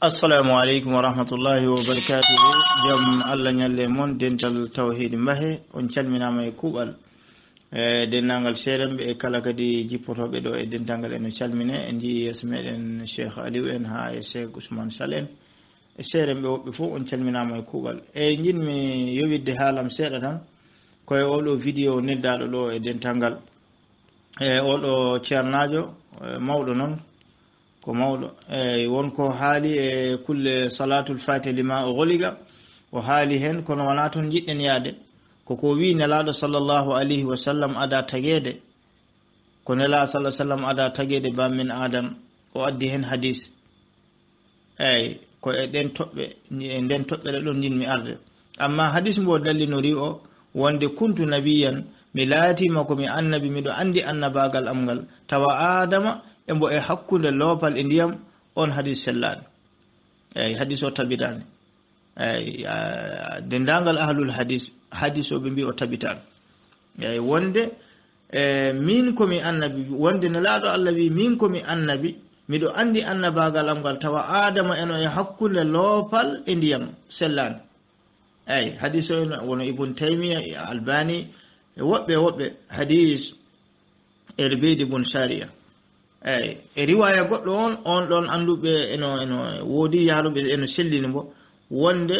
assalamu aleykum wa rahmatullahi wa barakatuhu. Jom Allah ñalle moon dental tawhid mbahe on calminama e kuuɓal dennangal seeɗanɓe e kala kadi jippotoɓe ɗo e dentalngal eno calmine en jii yeeso meɗen cheikh aliou en ha e cheikh ousmane sall en e seeɗanɓe woɓɓe fof on calminama e kuuɓal e jinmi yowidde haalam seeɗa tan koye oɗo vidéo neddaɗo ɗo e dentalngal e oɗo ceernajo mawɗo noon ko mawɗo eyi wonko haali e kulle salatul fatiha lima o goliga o haali hen kono wona toon jiɗɗen yaade koko wi nelaɗo sallllahu alayhi wa sallam ada taguede ko nela sallah sallam ada taguede bammin adam o addi hen hadis eyyi ko e ɗen toɓɓe e nden toɓɓere ɗon jinmi arde amma hadis mbo dallinori o wonde kuntu nabiyan mi laatima komi annabi miɗo andi annabagal am ngal tawa adama embo e hakkude loopal e ndiyam on hadis sellaɗo eyyi hadis o tabitani eyyi dendagal ahlul hadis o ɓe mbi o tabitani eyyi wonde min komi annabi wonde nelaɗo Allah wi min komi annabi miɗo andi annabagal am ngal tawa adama eno e hakkude loopal e ndiyam sellani eyyi hadis o en wono ibn taymiya e albani e woɓɓe hadis e rebeydi bun saria eyyi e riwaya goɗɗo on ɗon anduɓe eno woodi yaaruɓe eno sellini mbo wonde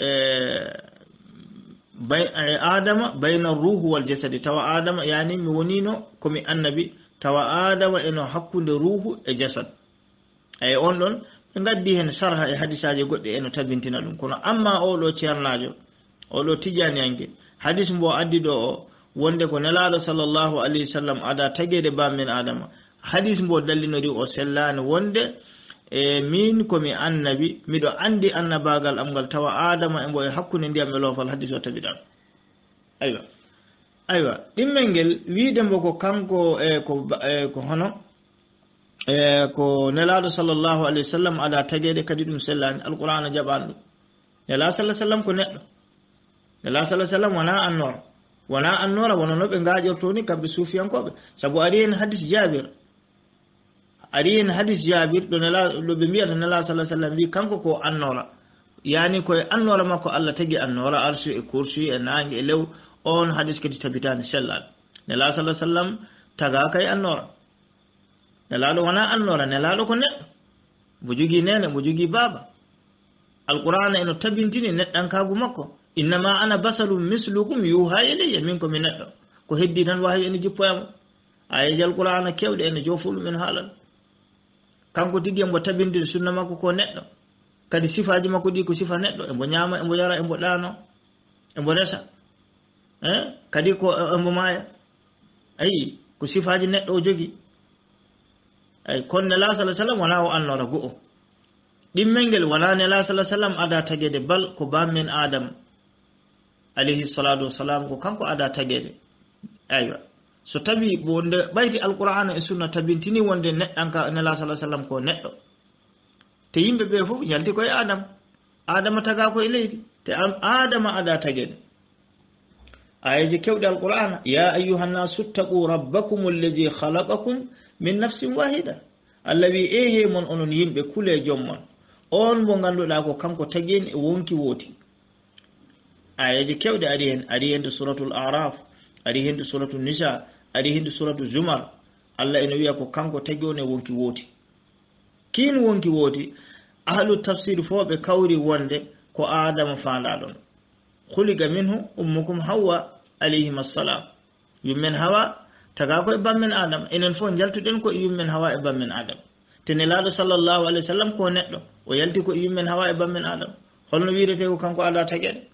adama bayna ruhu wal jasadi tawa adama yani mi wonino komi annabi tawa adama eno hakkude ruhu e jasad eyyi on ɗon ɓe gaddi hen sarha e hadisaji goɗɗi eno tabintina ɗum kono amma oɗo ceernajo oɗo tijaniyanke hadis mbo addi ɗo o wonde ko nelaɗo sallllahu alayhi wa sallam ada taguede bammin adama hadis mbo dallinori o sellani wonde min komi annabi miɗo andi annabagal am ngal tawa adama embo e hakkude ndiyam e loofal hadis o tabiɗan aywa ɗimmel ngel wiide mbo ko kanko ko hono ko nelaɗo sallllahu alayhi wa sallam ada taguede kadi ɗum sellani alqur'ana jaɓani ɗum nela sallah sallam ko neɗɗo nela sallah sallam wona annora wono no ɓe gaƴorto ni kamɓe suufiyankoɓe saabu ari hen hadis jabir ɗo ɓe mbiyata nela sallah sallam wi kanko ko annora yani koye annora makko Allah tagui annora arsu e kursi e nangue e lew on hadis kadi tabitani sellaɗo nela sallah sallam taga kay annora nelaɗo wona annora nelaɗo ko neɗɗo mo jogui nene mo jogui baba alqur'ana eno tabintini neɗɗankagu makko innama ana basarum mislukum yuha ilayya min komi neɗɗo ko heddi tan wawi ene jippoyamo ayeji alqur'ana kewɗe ene jofulɗum en haalal kanko tigui embo tabintini sunna makko ko neɗɗo kadi sifaji makko ɗi ko sifa neɗɗo embo ñama embo yara embo ɗano embo resa kadi ko embo maaya ayi ko sifaji neɗɗo o jogui ayi kono nela sallah sallam wona o annora go'o ɗimmel ngel wala nela sallah sallam ada taguede bal ko bammin adama alayhi salatu wassalam ko kanko ada taguede aywa so tawi wonde ɓayti alqur'ana e sunna tabintini wonde neɗɗanka nela sallah sallam ko neɗɗo te yimɓe ɓe fof jalti koye adama taga koye leydi te adama ada taguede ayeji kewɗe alqur'ana ya ayyuha nnasu ttaqu rabbakum alladi khalaqakum min nafsin wahida allah wi he mon onon yimɓe kule jommon on mo ganduɗa ko kanko tagui en e wonki wooti ayeji kewɗe ari hen suratul araf ari hen suratul nisa ari hen suratul zumar allah ene wiya ko kanko tagui on e wonki wooti kin wonki wooti ahlu tafsir fo ɓe kawri wonde ko adama fandaɗon khuliqa minhu ummukum hawa alayhim assalam yummen hawa taga ko e bammen adama enen fof jaltuɗen ko yummen hawa e bammen adama te nelaɗo sallllahu alayhi wa sallam ko neɗɗo o yalti ko yummen hawa e bammen adama holno wirete ko kanko ada tagueɗe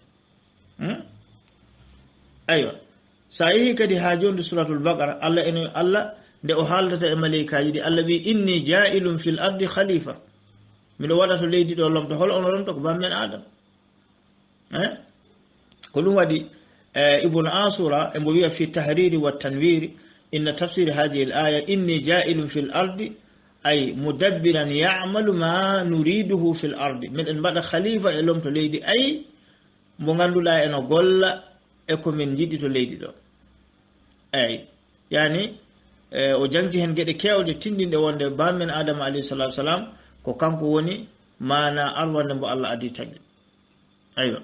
aywa sa yeehi kadi ha jonde suratul baqara allah nde o haaldata e maleykaji ɗi allah wi inni ja'ilum fil ardi khalifa miɗo waɗa to leydi ɗo lomto hol ono lomto ko bammen adama ko ɗum waɗi ibnu asura embo wiya fi tahriri wa tanwiri inna tafsir hadihi l aya inni ja'ilum fil ardi ay mudabbiran ya'malu ma nuriduhu fil ardi miɗen mbaɗa khalifa e lomto leydi ay mo ganduɗa eno golla e komin jiɗi to leydi ɗo eyyi yani o jangti hen gueɗe kewɗe tindinɗe wonde bammen adama alayhi salatu wasalam ko kanko woni mana arwande mbo Allah adi tagge aywa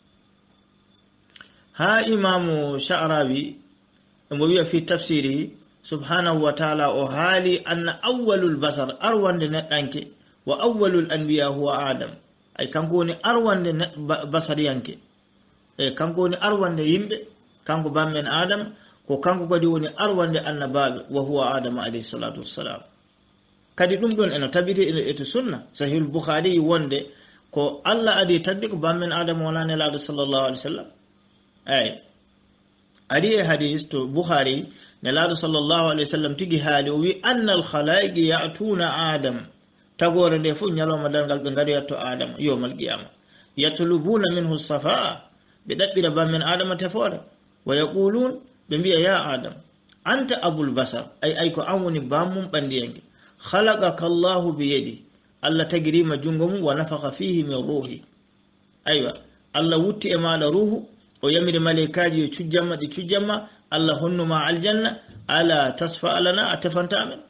ha imamu sha'rawi mo wiya fi tafsiri subhanahu wa ta'ala o haali anna awwalul basar arwande neɗɗanke wa awwalul anbiya huwa adam ay kanko woni arwande basariyanke e kanko woni arwande yimɓe kanko bammen adam ko kanko kadi woni arwande annabaɓe wa huwa adama alayhi salatu wassalam kadi ɗum ɗon eno tabiti eto sunna sahih bukhari wonde ko Allah adi tagde ko bammen adama wona nelaɗo sallallahu alaihi wasallam ay ari e hadis to bukhari nelaɗo sallallahu alaihi wasallam tigi haali o wi anna al khalaiqi ya'tuna adam tagore nde fof ñalawma dalngal ɓe ngari yatto adama yowmal qiyama yatlubuna minhu safa ɓe ɗaɓɓira bammen adama tefore wa yaqulun ɓe mbiya ya adam anta abul basar ay ko an woni bammum ɓandiyanke khalaqaka allahu bi yadi Allah tagirima jungo mum wa nafakha fihi min ruhi aywa Allah wutti e maɗa ruhu o yamiri malaikaji yo cujjamma ɗi cujjamma Allah honnuma aljanna ala tasfa lana a tefantamen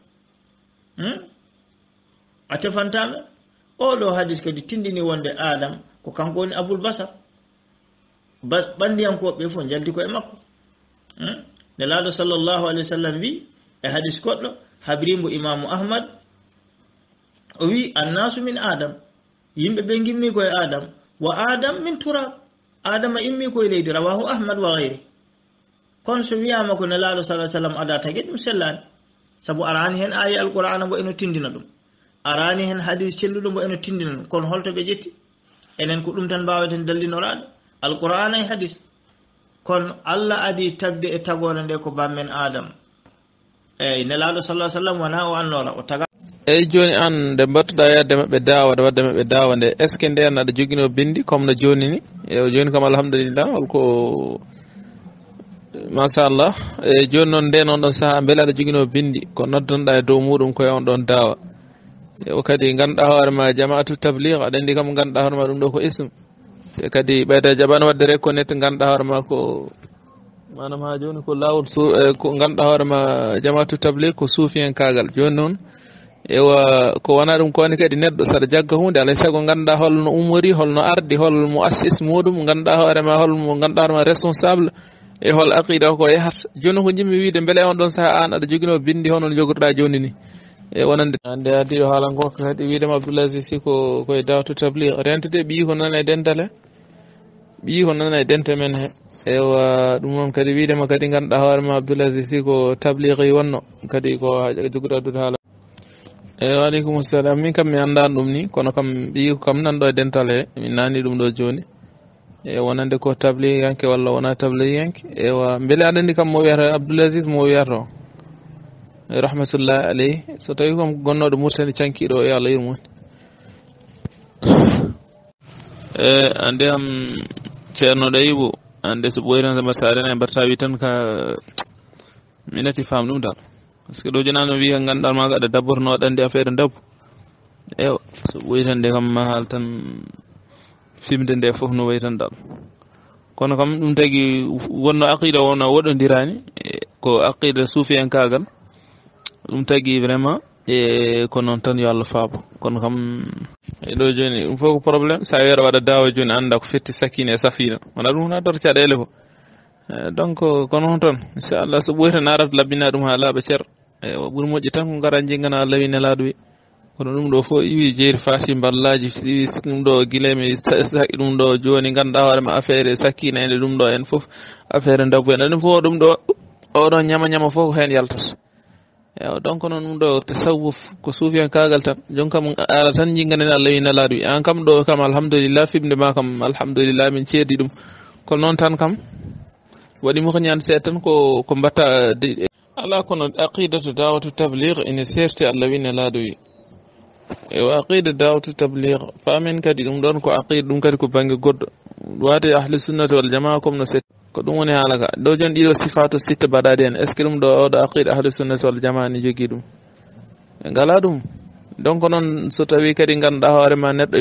a tefantamen oɗo hadis kadi tindini wonde adam ko kanko woni abul basar ɓandiyankoɓe fof jalti ko e makko nelaɗo sallllahu alayhi wa sallam wi e hadis goɗɗo habrimbo imamu ahmad o wi annasu min adam yimɓe ɓe gimmi koye adam wa adam min turab adama immi koye leydi rawahu ahmad wa gayri kono so wiyama ko nelaɗo sa sallam ada tagui ɗum sellani saabu arani hen aya alqur'ana mbo eno tindina ɗum arani hen hadis celluɗo mbo eno tindina ɗum kono holto ɓe ƴetti enen ko ɗum tan mbaweten dallinoraɗo alqur'ana e hadis kono Allah adi tagde e tagore nde ko bammen adam eyyi nelaɗo sallah sallam wona o annora o taga eyyi joni an nde mbattuɗa yadde maɓɓe dawa nde wadde maɓɓe dawa nde est ce que nden aɗa joguino bindi comme no joni ni e joni kam alhamdulillah holko machallah e joni noon nden on ɗon saaha beele aɗa joguino bindi ko noddanɗa e dow muɗum koye on ɗon dawa o kadi ganduɗa hoorema jama'atu tabligh aɗa andi kam ganduɗa hoorema ɗum ɗo ko ism e kadi ɓeyda jaɓano wadde reconnaître ganduɗa hoorema ko manam ha joni ko lawol ko ganduɗa hoorema jama'atu tabligh ko suufiyen kagal joni noon ewa ko wona ɗum kowani kadi neɗɗo saɗa jagga hunde alay saago ganduɗa holno umori holno ardi hol muassis muɗum ganduɗa hoorema holmo ganduɗa hoorema responsable e hol aqida ko yahata joni ko jimmi wiide beele on ɗon saaha an aɗa joguino bindi hono jogorɗa joni ni e wonande ande addiɗo haalan ko kadi wiidema Abdoulaye Sy ko koye dawto tabligh rentede ɓii ko nana e dental he ɓii ko nana e dente men he ewa ɗum noon kadi wiidema kadi ganduɗa hoorema Abdoulaye Sy ko tabligh yi wonno kadi ko joguɗo addude haala eyyi waleykum salam min kam mi andani ɗum ni kono kam ɓii ko kam nanɗo e dental he min nani ɗum ɗo joni e wonande ko tabligh yanke walla wona tabligh yanke ewa beele aɗa andi kam mo wiyata Abdoulaye Sy mo wiyata rahmatullahi alayhi so tawi kom gonnoɗo Mauritanie cankiɗo yo Allah yurmo ande am ceerno ɗayibo ande so ɓoyrande mbaɗa sa rena e mbaɗata wi tan ka minati faam ɗum dal par ce que ɗo jonano wi ka ganduɗa maga aɗa dabborno waɗande affaire dabbo ewa so ɓoytande kam ma haal tan fimde nde foof no wayi tan dal kono kam ɗum tagui wonno aqida wonno woɗodirani ko aqida suufiyen kagal ɗum tagui vraiment e ko noon tan yo Allah faabo kono kam e ɗo joni ɗum fof ko probléme sa wiyata waɗa dawa joni anda ko fetti sakine e safina wona ɗum wona dor caɗele ko donc kono hon toon inchallah so ɓoyta narata labbina ɗum ha laaɓa ceer e ɓuuri moƴƴi tan ko gara jingana lawi nelaɗo wi kono ɗum ɗo fof iwi jeeri faasi ballaji iwi ɗum ɗo guileme saki ɗum ɗo joni ganduɗa hoorema affaire sakina ende ɗum ɗo en foof affaire dabbo en ɗum fof ɗum ɗo oɗon ñama fof ko hen yaltata ewa donc noon ɗum ɗo tasawuf ko suufiyan kagal tan jon kam ala tan jinganen Allah wi nelaɗo wi an kam ɗo kam alhamdulillah fimde ma kam alhamdulillah min ceedi ɗum kono noon tan kam waɗimo ko ñaan seeɗa tan ko mbatta ala kono aqidatu dawatu tabligh ene serti Allah wi nelaɗo wi ewa aqida dawatu tabligh famen kadi ɗum ɗon ko aqida ɗum kadi ko banggue goɗɗo wade ahli sunnati wal jamaa comme no set ko ɗum woni haala ka ɗo joni ɗiɗo sifatu sitta mbaɗaɗi hen est ce que ɗum ɗo oɗo aqida ahli sunnati wal jamaa ni jogui ɗum ɓe ngala ɗum donc noon so tawi kadi ganduɗa hoorema neɗɗo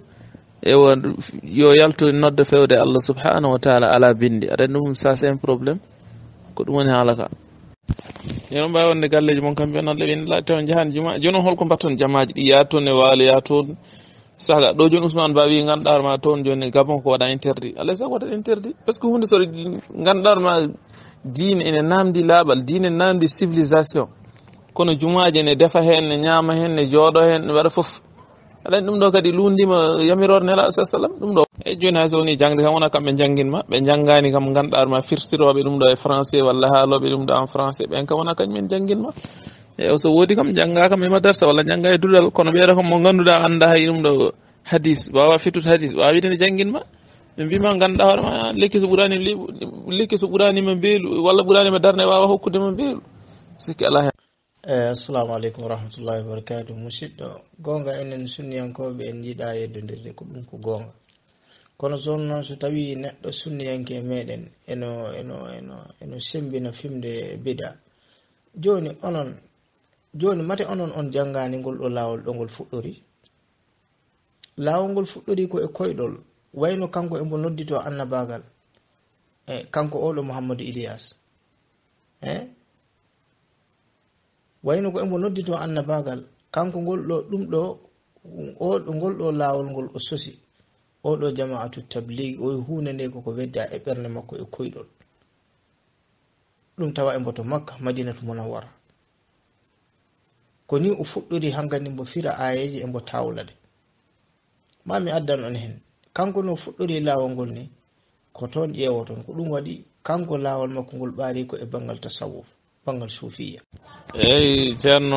yo yaltu nodde fewde Allah subhanahu wa taala ala bindi aɗa ɗum ça c'est un probléme ko ɗum woni haala ka yenon mbawi wonde galleji mon kam mbiyon Allah win laatte on jahani juma joni holko mbatton jamaji ɗi yaa toon e waalo yaa toon saga ɗo joni Ousmane Ba wi ganduɗa ma toon joni Gabon ko waɗa interdit alay sago waɗat interdit par ce que hunde soɗo ganduɗa ma diine ene namdi laaɓal diine namdi civilisation kono jumaje ne defa hen ne ñaama hen ne jooɗo hen ne waɗa foof aɗani ɗum ɗo kadi lundima yamirore nelaɗo sa sallam ɗum ɗo e joni hay so woni jangde kam wona kamɓe jangguinma ɓe janggani kam ganduɗa ma firtiroɓe ɗum ɗo e français walla haaloɓe ɗum ɗo en français ɓen kam wona kañumen jangguinma e so woodi kam jangga kam e madarsa walla jangga e dudal kono ɓeeɗo kam mo ganduɗa anda hay ɗum ɗo hadis wawa fittude hadis wawa wiide ne jangguinma ɓe mbima ganduɗa hoorema lekki so ɓuurani lekki so ɓuuranima beelu walla ɓuuranima darde wawa hokkudema beelu sikki ala hen. Assalamu aleykum warahmatullahi wabarakatuh. Musidɗo gonga enen sunniyankoɓe en jiiɗa yeddodirde ko ɗum ko gonga kono zon noon so tawi neɗɗo sunniyanke meɗen eno sembina fimde bida joni mate onon on janngani ngol ɗo laawol ɗo ngol fuɗɗori laawol ngol fuɗɗori ko e koyɗol wayno kanko embo noddito annabagal kanko oɗo Mouhamadou Ilyas wayno ko embo noddito annabagal kanko ngol ɗo ɗum ɗo ngol ɗo laawol ngol o sosi oɗo jama'atu tabligh o hunde nde koko wedda e ɓernde makko e koyɗol ɗum tawa embo to Makka Madinatu Munawwara ko ni o fuɗɗori hankadi mbo fira ayeji embo tawlade ma mi addan on hen kanko no fuɗɗori laawol ngol ni ko toon ƴeewoton ko ɗum waɗi kanko laawol makko ngol ɓaari ko e bangal tasawuf bangal sufiya eyyi ceerno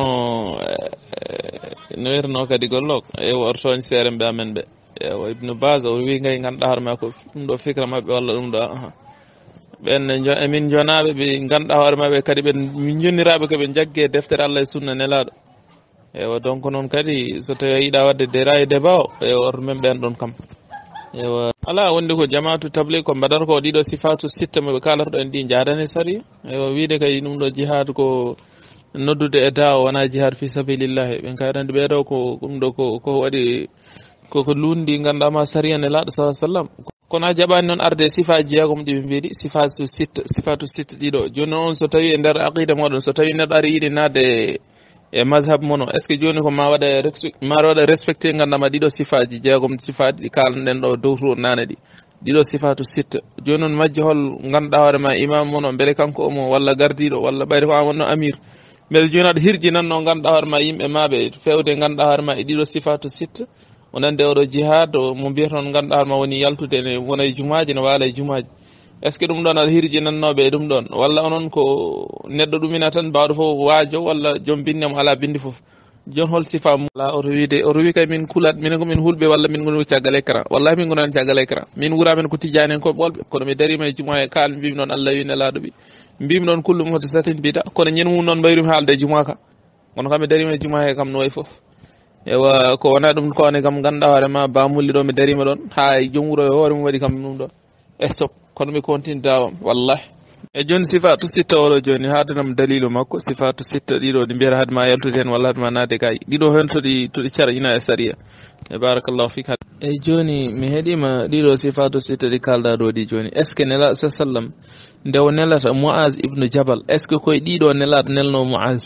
no wiyeteno kadi gollok ewo ortoñ seere mbe amen ɓe ewo Ibnu Baz o wi ngay ganduɗa hoore ma ko ɗum ɗo fikra mabɓe walla ɗum ɗo ɓen emin jonaɓe ɓe ganduɗa hoore maɓe kadi ɓe min jonniraɓe koɓe jaggue deftere Allah e sunna nelaɗo ewa donc noon kadi so tawi a yiiɗa wadde déra e débat o e orto men ɓen ɗon kam ewa ala wonde ko jama'atu tabligh ko mbaɗata ko ɗiɗo sifatu sitta moɓe kalata ɗo en ɗi jadane sariya ewa wiide kay ɗum ɗo jihad ko noddude e dawa wona jihad fi sabilillahi ɓen kayɗande ɓeɗo ko ɗum ɗo ko waɗi koko lundi ganduɗa ma sariya nelaɗo sa sallam kono a jaɓani noon arde sifaji jeegom ɗiɓe mbiɗi sifatu sitta ɗiɗo joni on so tawi e nder aqida moɗon so tawi neɗɗo ari yiɗi nadde e mazhab mono est ce que joni ko ma waɗa respecté gandama ɗiɗo sifaji jeegom sifaji ɗi kalnoɗen ɗo dow to nane ɗiɗo sifatu sitta joni noon majji hol ganduɗa hoore ma imam mono beele kanko omo walla gardiɗo walla ɓayde ko an wonno amir beele joni aɗa hirjinanno ganduɗa hoore ma yimɓe maɓe fewde ganduɗa hoore ma e ɗiɗo sifatu sitta wonande oɗo jihad mo mbiyaton ganduɗa hoore ma woni yaltude ne wona e jumaji ne waala e jumaji est ce que ɗum ɗon aɗa hirjinannoɓe e ɗum ɗon walla onon ko neɗɗo ɗumina tan mbawɗo fof waajo walla joom binnemo ala bindi fof joni hol sifa ala oto wi kay min kulat minen komin hulɓe walla min goni caggal écran wallahi min gonani caggal écran min wuramen ko tijani en koɓe ɓolɓe kono mi darima e juma e kaal mbimi noon Allah wi nelaɗo ɓi mbimi noon kullu muhdathatin bida kono ñen mum noon mbayrumi haalde e juma ka kono kam mi darima e juma he kam no way foof ewa ko wona ɗum ko ane kam ganduɗa hoore ma bamulli ɗo mi darima ɗon ha joom wuuro e hoore mum waɗi kam ɗum ɗo stop kono mi continue dawam wallahi e joni sifatu sitta oɗo joni hadanam dalilu makko sifatu sitta ɗiɗo ɗi mbiyata haade ma yaltude hen walla haade ma nadde gayi ɗiɗo hen toɗi carƴina e sariya e barakallahu fik e joni mi heeɗima ɗiɗo sifatu sitta ɗi kalɗa ɗo ɗi joni est ce que nelaɗo sa sallam nde o nelata Muaz ibnu Jabal est ce que koye ɗiɗo nelaɗo nelno Muaz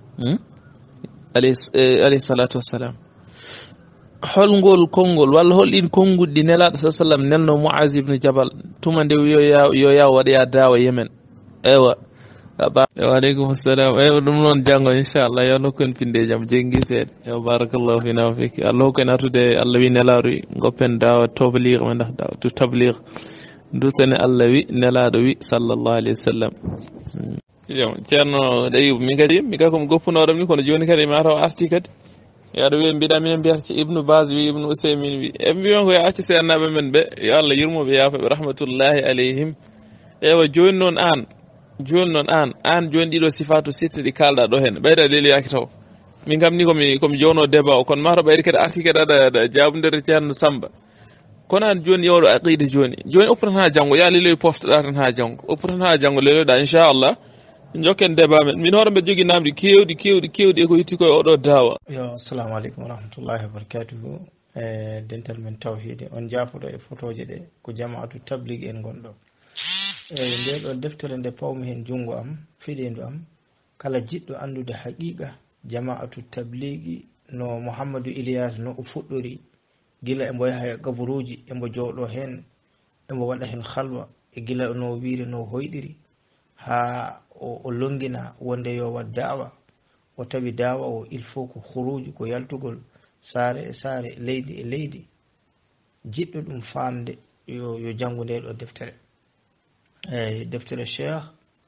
alayhi salatu wassalam holngol konngol walla holɗin konngudɗi nelaɗo sa sallam nelno Muaz ibnu Jabal tuma nde yo yaw waɗaya dawa Yemen ewa waaleykum salam ewa ɗum noon janggo inchallah yo nokku pinde jaam jenggi seeɗa ewa barakallahu fina wa fiki Allah hokku en artude Allah wi nelaɗo wi goppen dawa tabligh men dah dawa to tabligh dutene Allah wi nelaɗo wi sallallahu alayhi wa sallam ceerno ɗayib mi kadi mi kay komi goppunoɗom ni kono joni kadi mi ataw arti kadi yaɗa wiya mbiɗa minen mbiyata Ibnu Baz wi Ibnu Usaymin wi e mbiyon ko yo accu seernaɓe men ɓe yo Allah yurmoɓe yaafoɓe rahmatullahi alayhim ewa joni noon an joni ɗiɗo sifatu sitta ɗi kalɗa ɗo hen ɓeyda leliyaki taw min kam ni komi jowno débat o kono mataw ɓayde kadi arti kadi aɗa jabodiri ceerno Samba kono an joni yewɗo aqida joni oppu tan ha janggo ya leloy poftoɗa tan ha janggo oppu tan ha janggo leloyɗa inchallah jokken débat men min hoore mbe jogui namdi kewɗi eko yetti koye oɗo dawa yo assalamu aleykum warahmatullahi wabarakatuhu e dental men tawhide on jafoɗo e photoje ɗe ko jama'atu tabligh en gonɗo nde ɗo deftere nde pawmi hen jungo am fiɗendu am kala jiɗɗo andude haqiqa jama'atu tablighi no Mouhamadou Ilyas no o fuɗɗori gila embo yaha e gaburuji embo jooɗo hen embo waɗa hen halwa e gila no wiiri no hoyɗiri ha o longina wonde yo wat dawa o tawi dawa o il faut ko huruji ko yaltugol saare e saare leydi e leydi jiɗɗo ɗum famde yo janngu nde ɗo deftere eyi deftere cheikh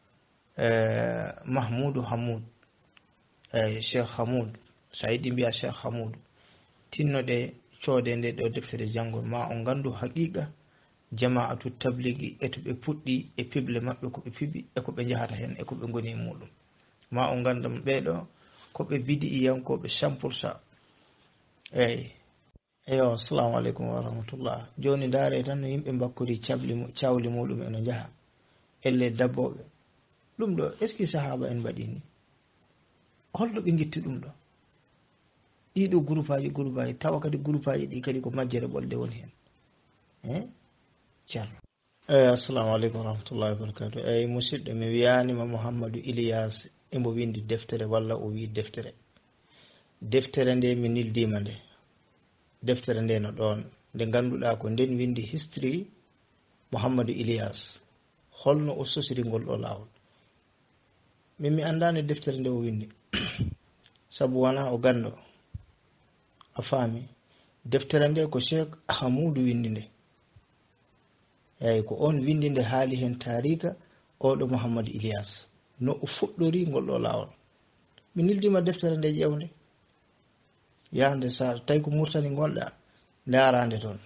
mahmoudou hamoud eyi cheikh hamoud sa yiɗi mbiya cheikh hamoud tinnoɗe coode nde ɗo deftere janngol ma on nganndu haqiqa jama'atu tablighi e to ɓe puɗɗi e pible maɓɓe ko ɓe piɓi e ko ɓe njahata hen e ko ɓe ngoni muɗum ma on ngandam ɓeɗo ko ɓe bidi'iyankoɓe 100%. eyi eyo assalamu aleykum wa rahmatullah. joni ndaare tan no yimɓe mbakkori cawli muɗum eno jaha elle dabboɓe ɗum ɗo est ce que sahaba en mbaɗini holɗo ɓe guitti ɗum ɗo ɗiɗo groupe aji tawa kadi groupe aji ɗi kadi ko majjere ɓolde woni hen ceerno assalamu aleykum warahmatullahi wabarakatuh. eyi musidɗo mi wiyanima Mouhamadou Ilyas embo windi deftere walla o wi deftere nde mi nildima nde deftere nde no ɗon nde ganduɗa ko nden windi history Mouhamadou Ilyas holno o sosiri ngol ɗo lawol min mi andani deftere nde o windi sabu wona o gando a faami deftere nde ko Cheikh Hamoudou windi nde eyi ko on windi nde haali hen tarika oɗo Mouhamadou Ilyas no o fuɗɗori ngol ɗo lawol mi nildima deftere nde ƴewnde yahde sa tawi ko murtani gonɗa darande toon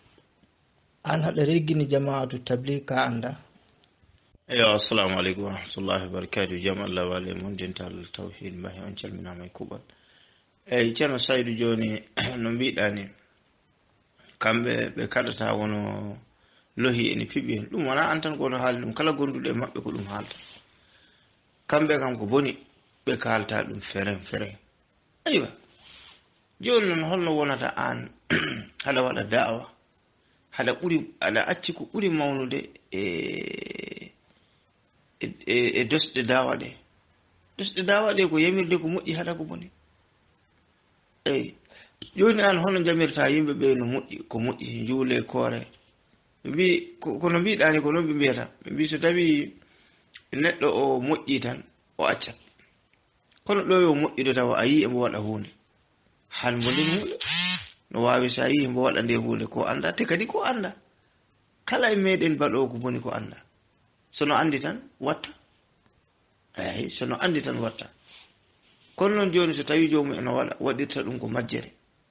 an haɗa reggini jama'atu tabligh ka anda. eyo assalamu aleykum warahmatullahi wabarakatuh. jaam Allah wale mon dental tawhid mbahi on calminama e kuɓal eyi ceerno Saydou joni no mbiɗani kamɓe ɓe kaɗata wono lohi ene piɓi hen ɗum wona an tan kono haali ɗum kala gonduɗo e maɓɓe ko ɗum haalta kamɓe kam ko boni ɓe kalta ɗum feren aywa joni noon holno wonata an haɗa waɗa da'wa haɗa acci ko ɓuri mawnude e dosɗe dawa ɗe ko yamirde ko moƴƴi haɗa ko boni eyi joni an holno jamirta yimɓe ɓe no moƴƴi ko moƴƴi juule koore mbi kono mbiɗani ko noon ɓe mbiyata ɓe mbi so tawi neɗɗo o moƴƴi tan o accat kono ɗo yo moƴƴude tawa a yi emo waɗa hunde han mo nden hunde no wawi sa yi emo waɗa nde hunde ko anda te kadi ko anda kala e meɗen mbaɗo ko boni ko anda sono andi tan watta eyi sono andi tan watta kono noon joni so tawi jomum eno waɗa waɗirta ɗum ko majjere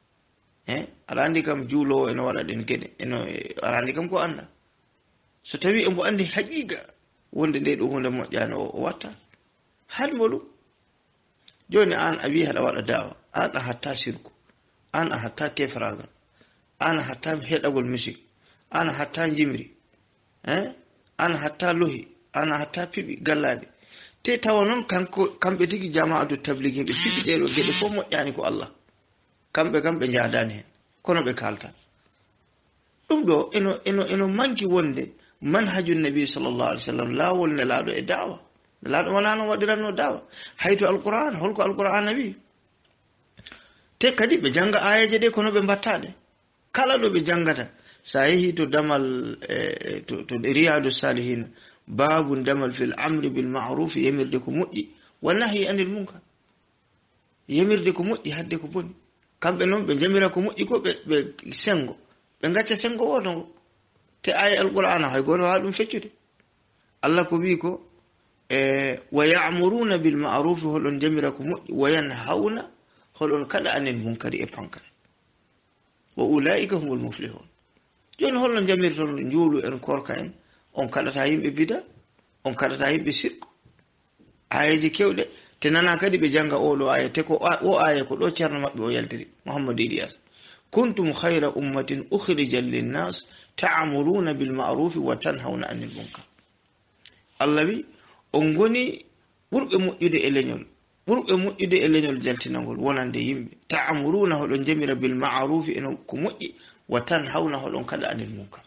aɗa andi kam juulowo eno waɗa ɗen geɗe aɗa andi kam ko anda so tawi emo andi haqiqa wonde nde ɗo hunde moƴƴani o watta halmo ɗum joni an a wi haɗa waɗa dawa an a hatta sirku an a hatta kefragal an a hatta heɗagol musique an a hatta jimri an a hatta lohi an a hatta piɓi gallaɗe te tawa noon kamɓe tigi jama'atu tabligh ɓe piɓi ɗeɗo geɗe fof moƴƴani ko Allah kamɓe kam ɓe jadani hen kono ɓe kalta ɗum ɗo eno manki wonde manhaju nabi sallallahu alaihi wasallam lawol nelaɗo e dawa nelaɗo wona noon waɗiranno dawa hayto alquran holko alquran wi te kadi ɓe janga ayaje ɗe kono ɓe mbattaɗe kala ɗo ɓe jangata sa yeehi to damal to riyadu salihin babu damal fil amri bil ma'ruf yamirde ko moƴƴi wa nahyi anil munkar yamirde ko moƴƴi hadde ko boni kamɓe noon ɓe jamira ko moƴƴi ko ɓe sengo ɓe gacca sengo woto ngo te aya alqur'ana hay goto ha ɗum feccude Allah ko wi ko wa ya'muruna bil ma'ruf holon jamira ko moƴƴi wa yanhauna holon kada anil munkari e pankare wa ulaika humul muflihun joni holno jamirton juulu en korka en on kaɗata yimɓe bida on kaɗata yimɓe sirku ayaji kewɗe te nana kadi ɓe janga oɗo aya te ko o aya ko ɗo ceerno maɓɓe o yaltiri Mouhamadou Ilyas kuntum khayra ummatin ukhrijat linnas ta'muruna bil ma'ruf wa tanhauna anil munkar Allah wi on goni ɓurɓe moƴƴude e leñol jaltinagol wonande yimɓe ta'muruna hoɗon jamira bil ma'ruf eno ko moƴƴi wa tanhauna hoɗon kada anil munkar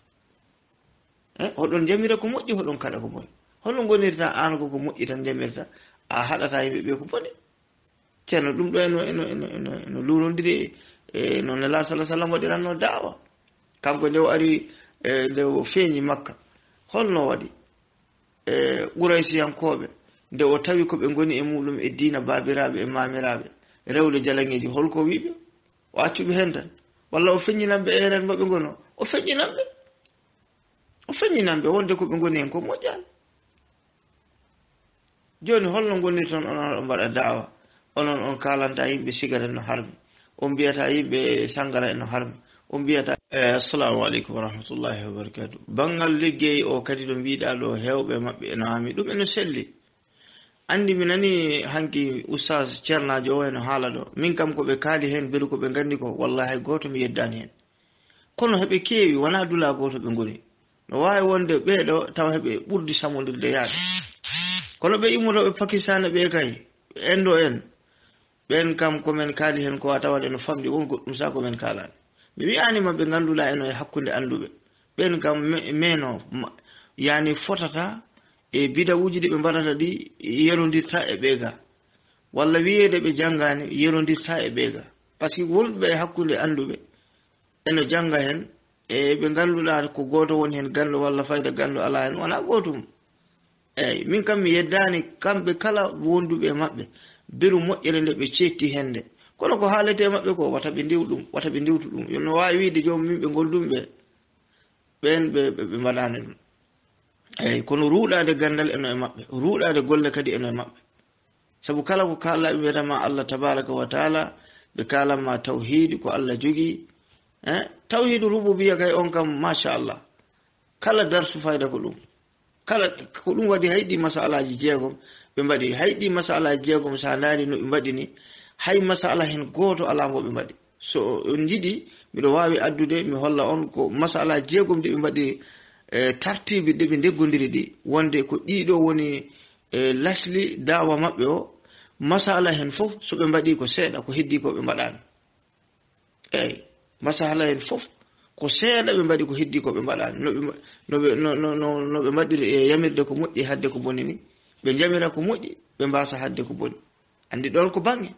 hoɗon jamira ko moƴƴi hoɗon kada ko boni holno gonirta an ko moƴƴi tan jamirta a haɗata yimɓe ɓe ko boni ceerno ɗum ɗo eno lurodiri noon nela sallah sallam waɗiranno dawa kanko nde o ari nde o feeñi makka holno waɗi ɓuraysiyankoɓe nde o tawi ko ɓe ngoni e muɗum e diina babiraɓe e mamiraɓe rewle jalaŋeji holko wiɓe o accuɓe hen tan walla o feññinanɓe e ren maɓe gono o feññinanɓe wonde ko ɓe ngoni hen ko moƴƴani joni holno gonni toon onon on mbaɗa dawa onon on kalanta yimɓe sigara no harmi on mbiyata yimɓe sangara eno harmi on mbiyata assalamu aleykum warahmatullahi wabarakatuh bangal liggey o kadi ɗo mbiɗa ɗo hewɓe maɓɓe eno hami ɗum eno selli andi mi nani hanki oustaz ceernajo o eno haala ɗo min kam koɓe kaali hen beelu koɓe gandi ko wallahi goto mi yeddani hen kono heɓe keewi wona dula goto ɓe goni no wawi wonde ɓeeɗo tawa heɓe ɓurdi samodirde yaade kono ɓe immotoɓe pakistane ɓe kay endo en ɓen kam komin kaali hen ko tawaɗe no famɗi won goɗɗum sa komin kalani mi wiyanima ɓe gandula eno e hakkude anduɓe ɓen kam meno yani fotata e bidawuji ɗi ɓe mbaɗata ɗi yerodirta e ɓeega walla wiyede ɓe janggani yerodirta e ɓeega par ce que wonɓe e hakkude anduɓe eno janga hen e ɓe ganduɗa ko goto woni hen gandu walla fayda gandu ala hen wona gotum eyyi min kam mi yeddani kamɓe kala wonduɓe e maɓɓe beru moƴƴere nde ɓe cetti hende kono ko haalete maɓɓe ko wata ɓe ndiw ɗum wata ɓe ndiwtu ɗum yono wawi wiide jomum min ɓe goldumɓe ɓen ɓe mbaɗani ɗum eyyi kono ruuɗade gandal eno e maɓɓe ruuɗade golle kadi eno e maɓɓe saabu kala ko kallaɓe mbiyatama Allah tabaraka wa taala ɓe kalanma tawhid ko Allah jogui tawhidu rububiyya kay on kam machallah kala darsu fayda ko ɗum kala ko ɗum waɗi hayɗi masalaji jeegom ɓe mbaɗi hayɗi masalaji jeegom sa daari no ɓe mbaɗini hay masala hen goto ala ngo ɓe mbaɗi so on jiiɗi miɗo wawi addude mi holla on ko masala jeegom ɗe ɓe mbaɗi tartibi ɗe ɓe deggodiri ɗi wonde ko ɗiɗo woni lasli dawa maɓɓe o masala hen fof so ɓe mbaɗi ko seeɗa ko heddi ko ɓe mbaɗani eyyi masala hen fof ko seeɗa ɓe mbaɗi ko heddi ko ɓe mbaɗani no ɓe mbaɗiri e yamirde ko moƴƴi hadde ko boni ni ɓe jamira ko moƴƴi ɓe mbasa hadde ko boni andi ɗon ko bange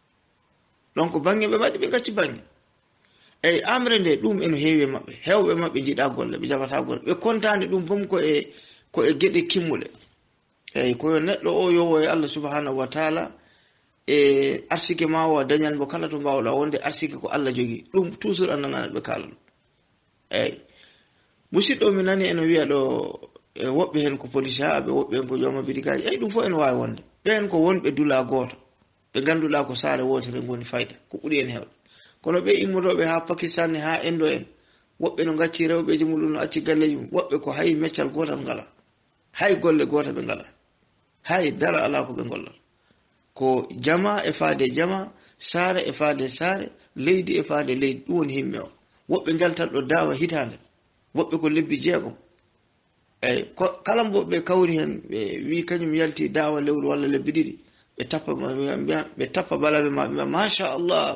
ɓe mbaɗi ɓe gacci bange eyyi amre nde ɗum eno heewi maɓɓe hewɓe maɓɓe jiiɗa golle ɓe jaɓata golle ɓe contani ɗum boom ko e gueɗe kimmuɗe eyyi koyo neɗɗo o yowo e Allah subhanahu wa taala e arsike ma o dañanmo kala to mbawɗa wonde arsike ko Allah jogui ɗum toujours annana ɓe kala ɗum eyyi musidɗo mi nani eno wiya ɗo e woɓɓe hen ko police haɓe woɓɓe hen ko jooma bidikaji eyyi ɗum fof ene wawi wonde ɓen ko wonɓe dula goto ɓe ganduɗa ko saare wotere goni fayda ko ɓuuri en hewde kono ɓe immotoɓe ha Pakistan ha endo en woɓɓe no gacci rewɓeji muɗum no acci galleji mum woɓɓe ko hay meccal gotal ngala hay golle gotal ɓe ngala hay dara ala ko ɓe gollata ko jama e faade jama saare e faade saare leydi e faade leydi ɗum woni himɓe o woɓɓe jaltat ɗo dawa hitande woɓɓe ko lebbi jeegom eyyi kala mboɓe kawri hen ɓe wi kañum yalti dawa lewru walla lebbi ɗiɗi ɓe tappa balaɓe ma ɓe machallah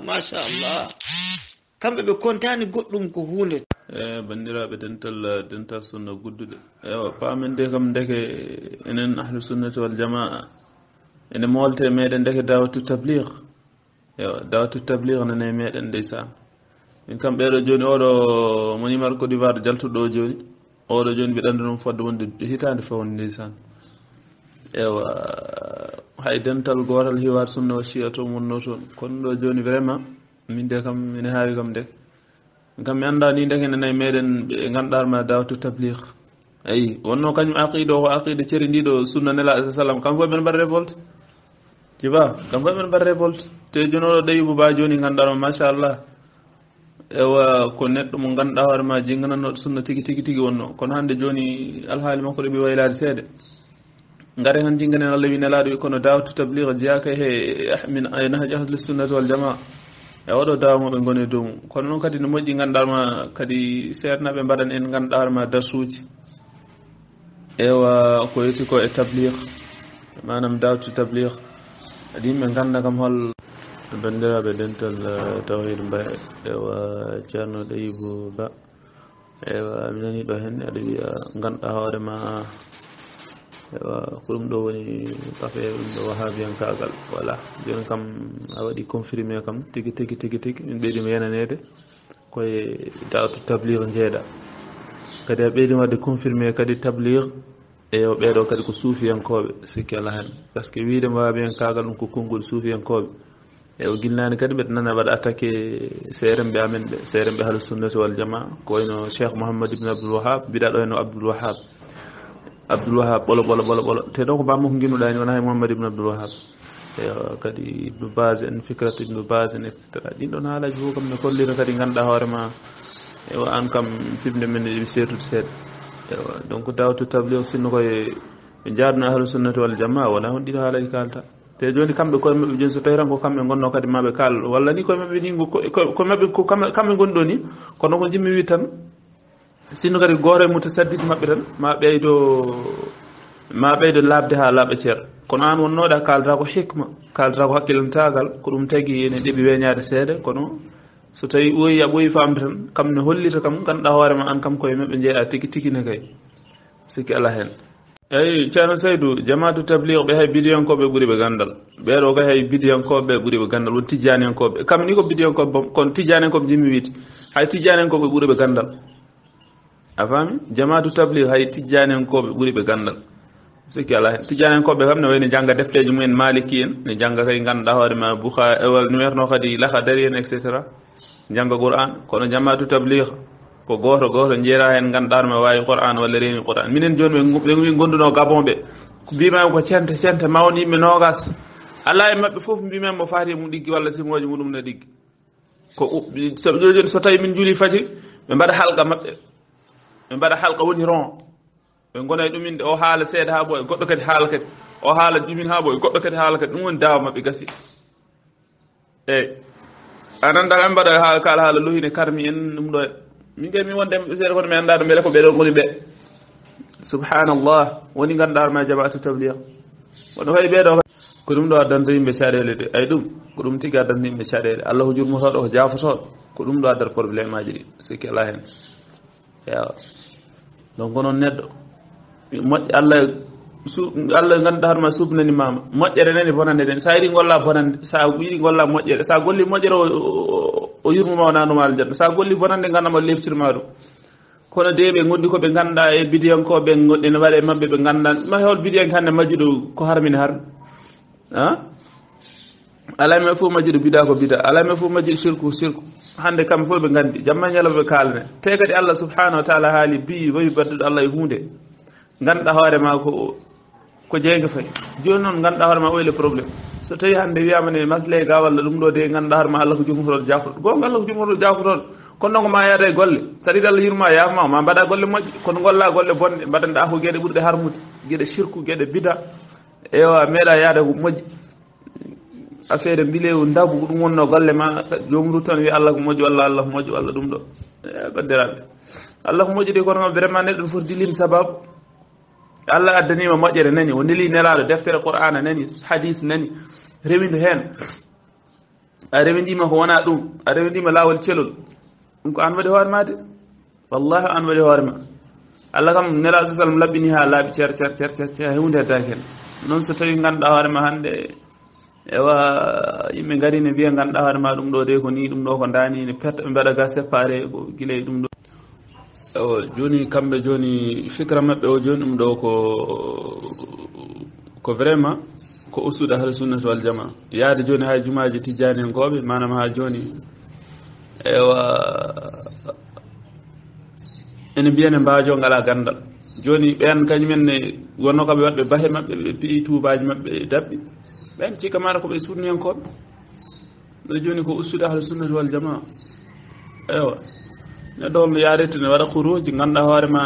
kamɓe ɓe kontani goɗɗum ko hunde bandiraɓe dental sunna gudduɗe ewa pamen de kam deke enen ahlu sunnati wal jamaa ene molte meɗen deke dawatu tabligh ewa dawatu tabligh nane meɗen ndeysan min kam ɓeɗo joni oɗo mo numéro Côte d'Ivoire jaltuɗo o joni oɗo joni mbiɗa andi ɗum fodde wonde hitande fawni ndeysan ewa hay dental gotal hiwat sunna wa shi'a to wonno toon kono ɗo joni vraiment min de kam ene hawi kam de kam mi anda ni deke nanayi meɗen ɓe ganduɗarma dawatu tabligh ayi wonno kañum aqida o ko aqida ceri ndiɗo sunna nelaɗo sallam kam fof ɓen mbaɗa révolte jiba kam fof ɓen mbaɗa révolte te joni oɗo Ɗayibu Ba joni ganduɗarma machallah ewa ko neɗɗo mo ganduɗa hoore ma jingananoɗo sunna tigui wonno kono hande joni alhaali makko ɗo ɓi waylade seeɗa ngare tan jinganen Allah wi nelaɗo wi kono dawatu tabligh jeyaka he min nahji ahli sunnati wal jamaa e oɗo dawamoɓe goni e dow mum kono noon kadi no moƴƴi ganduɗarma kadi seernaɓe mbaɗan en ganduɗarma darsuji ewa ko yetti ko e tabligh manam dawtu tabligh adi yimɓe ganda kam hol bandiraɓe dental tawhid mbaye ewa ceerno Ɗayibu Ba ewa mi nani ɗo hen aɗa wiya ganduɗa hoorema ko ɗum ɗo woni kafe ɗum ɗo wahabiyankagal voilà joni kam a waɗi confirmé kam tigi min ɓeydima yenanede koye dawto tablir jeeɗa kadi a ɓeydi wadde confirmé kadi tablir e yo ɓeeɗo kadi ko suufiyankoɓe sikki ala hen par ce que wiide wahabiyankagal ɗum ko konngol suufiyankoɓe e o guilnani kadi ɓe nana waɗa attaqué seeremɓe amen ɓe seeremɓe ahlu sunnati wal jamaa ko wayno cheikh mouhammad ibne abdoul wahab mbiɗa ɗo henno abdoul wahab ɓolo te ɗo ko bammo ko guinnuɗa ni wona hay mouhammad ibne abdoul wahab eyo kadi ibnu base en fikratu ibnu base en et cetera ɗin ɗon haalaji fof kam ne kollira kadi ganduɗa hoorema ewa an kam fimde men ɗiɓe seetude seeɗa ewa donc dawtu tabli o sinno koye ɓe jaaduno ahlu sunnati wal jamaa wona on ɗiɗo haalaji kalta te joni kamɓe koye maɓɓe joni so tawi tan ko kamɓe gonno kadi maɓe kaal walla ni koye maɓɓe ni ko maɓɓe ko kamɓe goni ɗo ni kono ko jimmi wi tan sinno kadi goto e mutasaddid maɓɓe tan ma ɓeydo labde ha laaɓa ceer kono an wonnoɗa kaldata ko hikma kaldata ko haqqillantagal ko ɗum tagui ene ɗeɓi weñade seeɗa kono so tawi ɓooyi a ɓooyi famde tan kam ne hollita kam ganduɗa hoorema an kam koye maɓɓe jeeɗa tigi ne kay sikki ala hen eyyi ceerno Saydou jamaatu tabligh ɓe hay bidiyankoɓe ɓuuri ɓe gandal ɓeɗo kay hay bidiyankoɓe ɓuuri ɓe gandal won tijjaniyankoɓe kam ni ko bidiyankoɓe bom kono tijjaniyankoɓe jimmi wiide hay tijjaniyankoɓe ɓuuri ɓe gandal a faami jamaatu tabligh hay tijjaniyankoɓe ɓuuri ɓe gandal sikki ala hen tijjaniyankoɓe kam ne wayno jangga defteji mumen maliki en ne jangga kay ganduɗa hoorema Bukhari no werno kadi Lahadari en et cetera jangga Qur'an kono jamaatu tabligh ko goto jeera hen ganduɗa ma wawi Qur'an walla reeni Qur'an minen joni ɓe gonduno Gabon ɓe mbimami ko cente mawni yimɓe nogas ala e mabɓe foof mbimami mo faati mum ɗiggi walla simoji muɗum ne ɗiggi ko joni so tawi min juuli fajiri ɓe mbaɗa halqa mabɓe ɓe mbaɗa halqa woni ron ɓe gona e ɗuminde o haala seeɗa ha ɓooya goɗɗo kadi haala kadi o haala jumin ha ɓooya goɗɗo kadi haala kadi ɗum woni dawa mabɓe gasi eyyi ananda ɓe mbaɗa kala haala lohine karmi en ɗum ɗo min kay mi wonde seeɗa kono mi annda mbele ko ɓeɗo goni ɓe subhanallah woni ganduɗa ma jamaatu tabligh kono hoye ɓeɗo ko ɗum ɗo addanta yimɓe caɗele de ay ɗum ko ɗum tigui addanta yimɓe caɗele Allah ko jurmotoɗo ko jafotoɗo ko ɗum ɗo addata probléme aji ɗi sikki ala hen yawa donc noon neɗɗo moƴƴe Allah ganduɗa hoorema subnanimama moƴƴere nani bonande den sa yiɗi golla bonande sa yiɗi golla moƴƴere sa golli moƴƴere o yurmoma nanuma aljanna sa golli bonande gandama lebtirma ɗum kono de ɓe gondi koɓe ganduɗa e bidiyankoɓe goɗɗi ne waɗe mabɓe ɓe ganduɗa ma hewol bidiyanke hande majjuɗo ko harmine har alame fof majjuɗo bida ko bida alame fof majjuɗo sirku hande kamɓe fof ɓe gandi jamma ñalawma ɓe kalane te kadi Allah subhanahu wa ta'ala haali bi wawi badduɗo Allah e hunde ganduɗa hoorema ko jeeyga fayi joni noon ganduɗa hoorema oyle probléme so tawi hande wiyama ne masle ga walla ɗum ɗo de ganduɗa hoorema Allah ko jumhutoɗo jafoɗo gonga Allah ko jumhutoɗo jafotoɗo kono noon ko ma yaada e golle saɗa yiɗi Allah yurma yafma ma mbaɗa golle moƴƴe kono golla golle bonɗe mbaɗanɗa ko gueɗe ɓurɗe harmude gueɗe shirku gueɗe bida ewa meeɗa yaada ko moƴƴi affaire mbilewu dagu ko ɗum wonno golle ma jomru tan wi Allah ko moƴƴu walla Allah ko moƴƴu walla ɗum ɗo bandiraɓe Allah ko moƴƴi de kono vraiment neɗɗo foti dilin sababu Allah addanima moƴƴere nani o neli nelaɗo deftere Qur'ana nani hadis nani rewindu hen a rewindima ko wona ɗum a rewindima lawol celol ɗum ko an waɗi hoorema de wallahi an waɗi hoorema Allah kam nelaɗo sa sallam laɓɓini ha laaɓi cer hunde heddaki hen noon so tawi ganduɗa hoorema hande ewa yimɓe gari ne mbiya ganduɗa hoorema ɗum ɗo de ko ni ɗum ɗo ko dani ne perte ɓe mbaɗa ga séparé ko guilay ɗum ɗo joni kamɓe joni fikra mabɓe o joni ɗum ɗo ko vraiment ko usude ahlu sunnati wal jamaa yaade joni ha jumaji tijjani en goɓe manam ha joni ewa ene mbiyane mbajo ngala gandal joni ɓen kañumen ne wonno koɓe waɗɓe baahe mabɓe ɓe pii tubaji mabɓe dabɓi ɓen cikka mata koɓe sunniyankoɓe no joni ko usude ahlu sunnati wal jamaa ewa neɗɗo holno yarete ne waɗa khuruji ganduɗa hoorema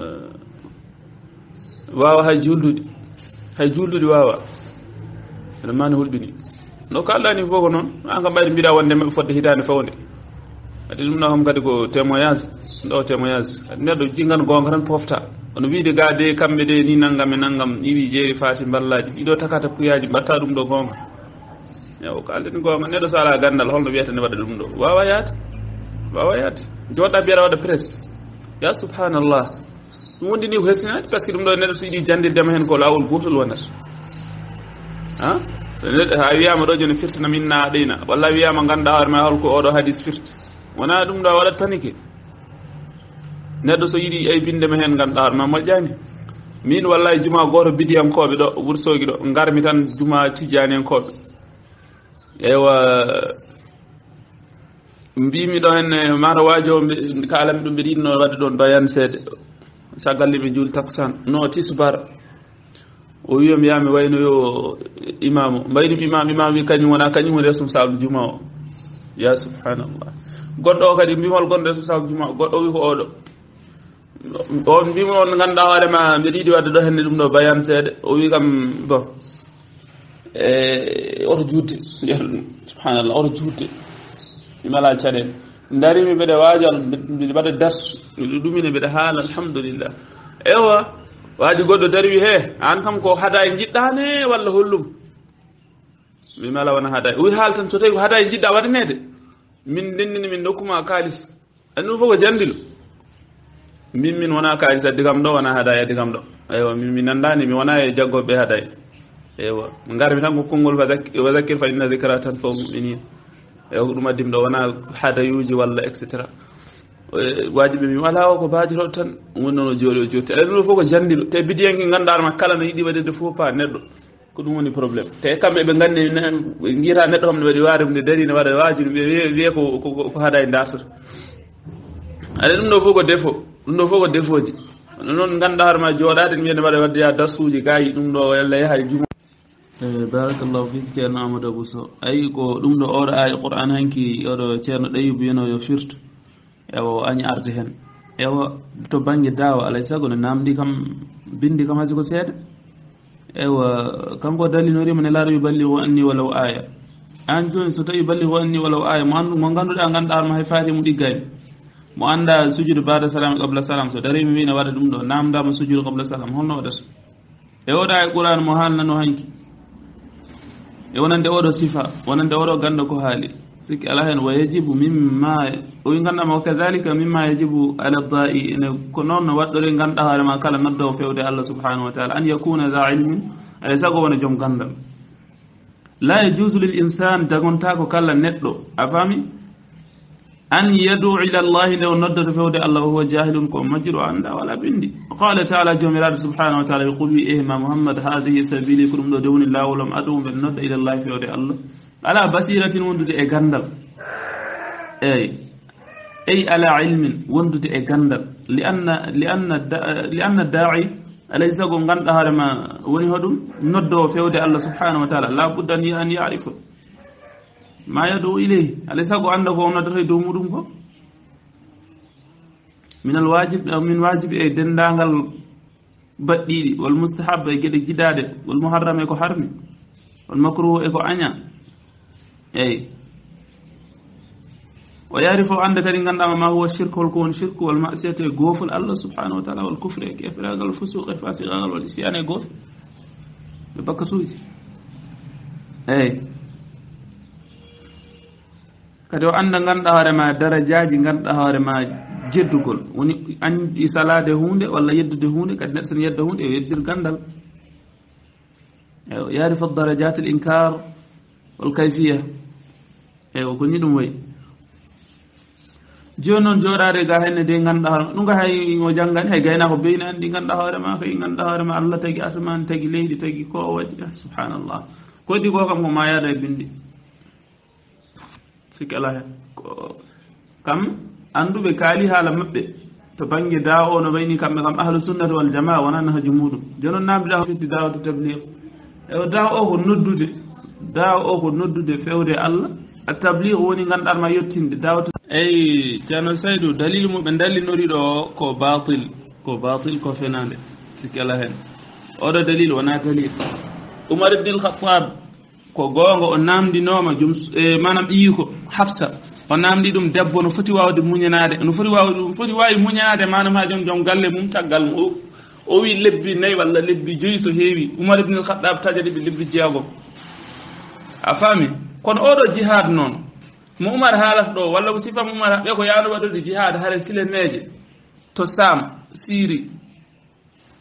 wawa hay juldude wawa ene mani hulɓini no kalɗani fof ko noon an kam ɓayde mbiɗa wonde maɓe fodde hitande fawde adi ɗum ɗo kam kadi ko témoignage ɗo témoignage adi neɗɗo jingan gonga tan pofta ono wiide ga de kamɓe de ni naggam e naggam iwi jeeri faati ballaji ɗiɗo takata puyaji mbatta ɗum ɗo gonga ewo ko aldeni gonga neɗɗo so ala gandal holno wiyata ne waɗa ɗum ɗo wawa yaade joɗɗa mbiyaɗa waɗa presse ya subhanallah ɗum wondini ko hessinade par ce que ɗum ɗo neɗɗo so yiɗi jandirdema hen ko lawol gotol wonata so neɗɗo ha wiyama ɗo joni firtana min naɗina walla wiyama ganduɗa hoore ma holko oɗo hadis firta wona ɗum ɗo waɗat panique neɗɗo so yiɗi aybindema hen ganduɗa hoore ma moƴƴani min wallahi juma goto bidiyankoɓe ɗo Wourossogui ɗo garmi tan juma tijaniyankoɓe ewa mbimi ɗo henne mata wajo kalami ɗum mbiɗa yiɗno wadde ɗon bayan seeɗa sagalli ɓe juuli taksan no tisbar o wiya mi yami waynoyo imam o mbayrim imam wi kañum wona kañum woni responsable juma o ya subhanallah goɗɗo o kadi mbimol gonɗo responsable juma o goɗɗo wi ko oɗo on mbimi on ganduɗa hoorema mbiɗa yiɗi wadde ɗo henne ɗum ɗo bayan seeɗa o wi kam bon oto juutte subhanallah oto juutte imala caɗele darimi mbeɗa waajal mbiɗa waɗa darsu mbiɗa ɗumina mbiɗa haala alhamdulillah ewa waaji goɗɗo dari wi he an kam ko haada e jiɗɗane walla hollum mimala wona haada wi haal tan so tawi ko haada e jiɗɗa waɗanede min ndendini min dokkuma kalis andi ɗum fof ko jandilo min wona kalis addi kam ɗo wona haada e addi kam ɗo eywa mi nandani mi wona e jaggoɓe haada e eywa garmi tan ko konngol wa zakkir fa inna zikra tanfa'u mu'minin ewa ɗum addim ɗo wona haadayuji walla et cetera wajiɓe mi wala o ko baajiro tan woni noon o jooɗi o jotti aɗa ɗum fof ko jandiɗo te bidiyanke ganduɗarma kala no yiɗi waɗirde fof pa neɗɗo ko ɗum woni probléme te kamɓe ɓe gandi jiita neɗɗo kam ne waɗi waare mum ne dari ne waɗa waajur wiye ko haada e dartata aɗa ɗum ɗo fof ko défaut ɗum ɗo fof ko défaut ji noon ganduɗa hoore ma jooɗade mbiyede mbaɗa wadde ya darsuji gayi ɗum ɗo yalla yaha e juma barakallahu fik ceerno Amadou Abou Sow ayi ko ɗum ɗo oɗo aya Qur'an hanki oɗo ceerno ɗayibu wiyano yo firtu ewa añi arde hen ewa to banggue dawa alay saago no namdi kam bindi kam haysi ko seeɗa ewa kanko dalinorima ne laaɗo wi ballighu anni walaw aya an joni so tawi ballighu anni walaw aya mo ganduɗa ganduɗa hoorema hay faati mu ɗiggani mo anda sujudu bada salam qabla salam so darimi wi ne waɗa ɗum ɗo namdama sujudu qabla salam holno waɗata e oɗa e Qur'an mo haalnano hanki e wonande oɗo sifa wonande oɗo ganda ko haali sikki ala hen wa yajibu mimma o wi gandama kadhalika mimma yajibu ala da'i ene ko noon no waɗɗore ganduɗa hoorema kala noddowo fewde Allah subhanahu wa ta'ala an yakuna za ilmin alay sago wona joom gandal la yajuzu lil insan dagonta ko kala neɗɗo a faami an yadu ila Allah nde o noddoto fewde Allah wa huwa jahilun ko majjiro anda wala bindi qala ta'ala jomiraɗo subhanahu wa ta'ala qul wi ehma Muhammad hadihi sabili ko ɗum ɗo dewni lawolom adu ɓe nodda ila Allah fewde Allah ala basiratin wondude e gandal ay ala ilmin wondude e gandal li anna da'i alay sago ganduɗa hoorema woni hoɗum noddowo fewde Allah subhanahu wa ta'ala la budda an ya'rifa ma yadu ilayhi alay sago anda ko noddata e dow muɗum ko min alwajib min wajibi e dendagal baɗɗiɗi wal mustahab e gueɗe jiɗade wal muharram e ko harmi wal makruh e ko aña eyi o yaari fof anda kadi gandama ma huwa shirque holko woni shirque wal ma'siyati e goofol Allah subhanahu wa ta'ala wal kufre e kefiragal fusuq e fasiqagal wal isyan e goof ɓe bakka suuji eyi kadi o anda ganduɗa hoorema darajaji ganduɗa hoorema jeddugol woni andi salade hunde walla yeddude hunde kadi neɗɗo sen yedda hunde e yeddir gandal eyi yaari fa darajat al inkar wal kayfiya eyi ko ni ɗum wayi joni noon joɗade ga henne de ganduɗa hoorema ɗum ga hay o janggani hay gayna ko beyni andi ganduɗa hoorema kay ganduɗa hoorema Allah tagui asman tagui leydi tagui ko waɗi subhanallah koddi ko kam ko ma yaada e bindi sikki ala hen kam anduɓe kaali haala maɓɓe to banggue dawa o no wayni kamɓe kam ahlu sunnati wal jamaa wonano haaju muɗum joni on namdi dawa fitti dawatu tabligh e dawa o ko noddude dawa o ko noddude fewde Allah a tabligh woni ganduɗarma yettinde dawatu eyi ceerno Saydou dalil mum ɓe dallinori ɗo ko batil ko fenade sikki ala hen oɗo dalil wona dalil Umar ibn al-Khattab ko gonga o namdinoma manam ɓiyi ko Hafsa o namdi ɗum debbo no foti wawde muñanade no foti wawi muñanade manam ha joom galle mum caggal mum o wi lebbi 4 walla lebbi 5 so heewi Umar ibn al-Khattab tajade ɓe lebbi 6 a faami kono oɗo jihad noon mo Umar haalata ɗo walla ko sifam Umar ɓe ko yano waɗude jihad hare sile meeje to Sam Syrie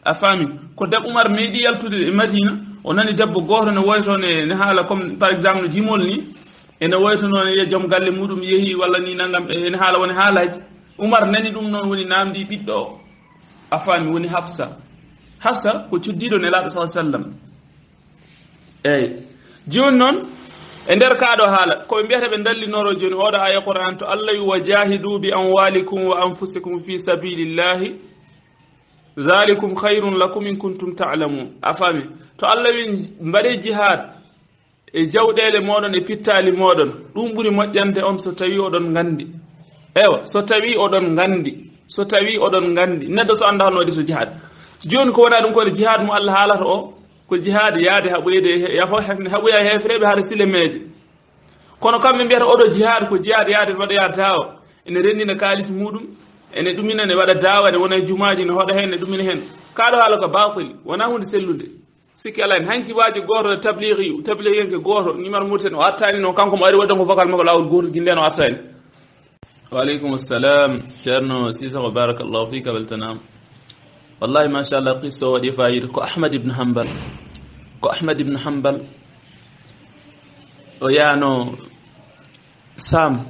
a faami ko debbo Umar meeɗi yaltude e Madina o nani debbo goto ne woyto ne haala comme par exemple jimol ni ene woyto noon ye joom galle muɗum yeehi walla ni nangam ene haala woni haalaji Umar nani ɗum noon woni namdi ɓiɗɗo o a faami woni Hafsa ko cuddiɗo Nelaɗo sallam eyyi joni noon e nder kaɗo haala koɓe mbiyata ɓe dallinoro joni oɗo aya Qur'an to Allah wa jahidu bi amwalikum wa anfusikum fi sabilillahi dhalikum khayrun lakum in kuntum ta'lamun a faami to Allah wi mbaɗe jihad e jawɗele moɗon e pittali moɗon ɗum ɓuuri moƴƴande on so tawi oɗon gandi ewa so tawi oɗon gandi neɗɗo so anda hono waɗi so jihad joni ko wona ɗum ko jihad mo Allah haalata o ko jihad yaade haɓoya hefreɓe haɗa silemeje kono kamɓe mbiyata oɗo jihad ko jihad yaade waɗoya dawa ene rendina kalis muɗum ene ɗumina ne waɗa dawa ne wona jumaji ne hoɗa hen ne ɗumina hen kaɗo haala ko batil wona hunde sellude sikki ala en hanki waji goto tablighi en ke goto numéro murten o artani noon kanko mo ari waɗɗon ko vocal makko lawol goto guinden o artani وعليكم السلام شرنو سيسا وبارك الله فيك بالتنام والله ما شاء الله قصة ودي فاير كو أحمد بن حنبل ويانو سام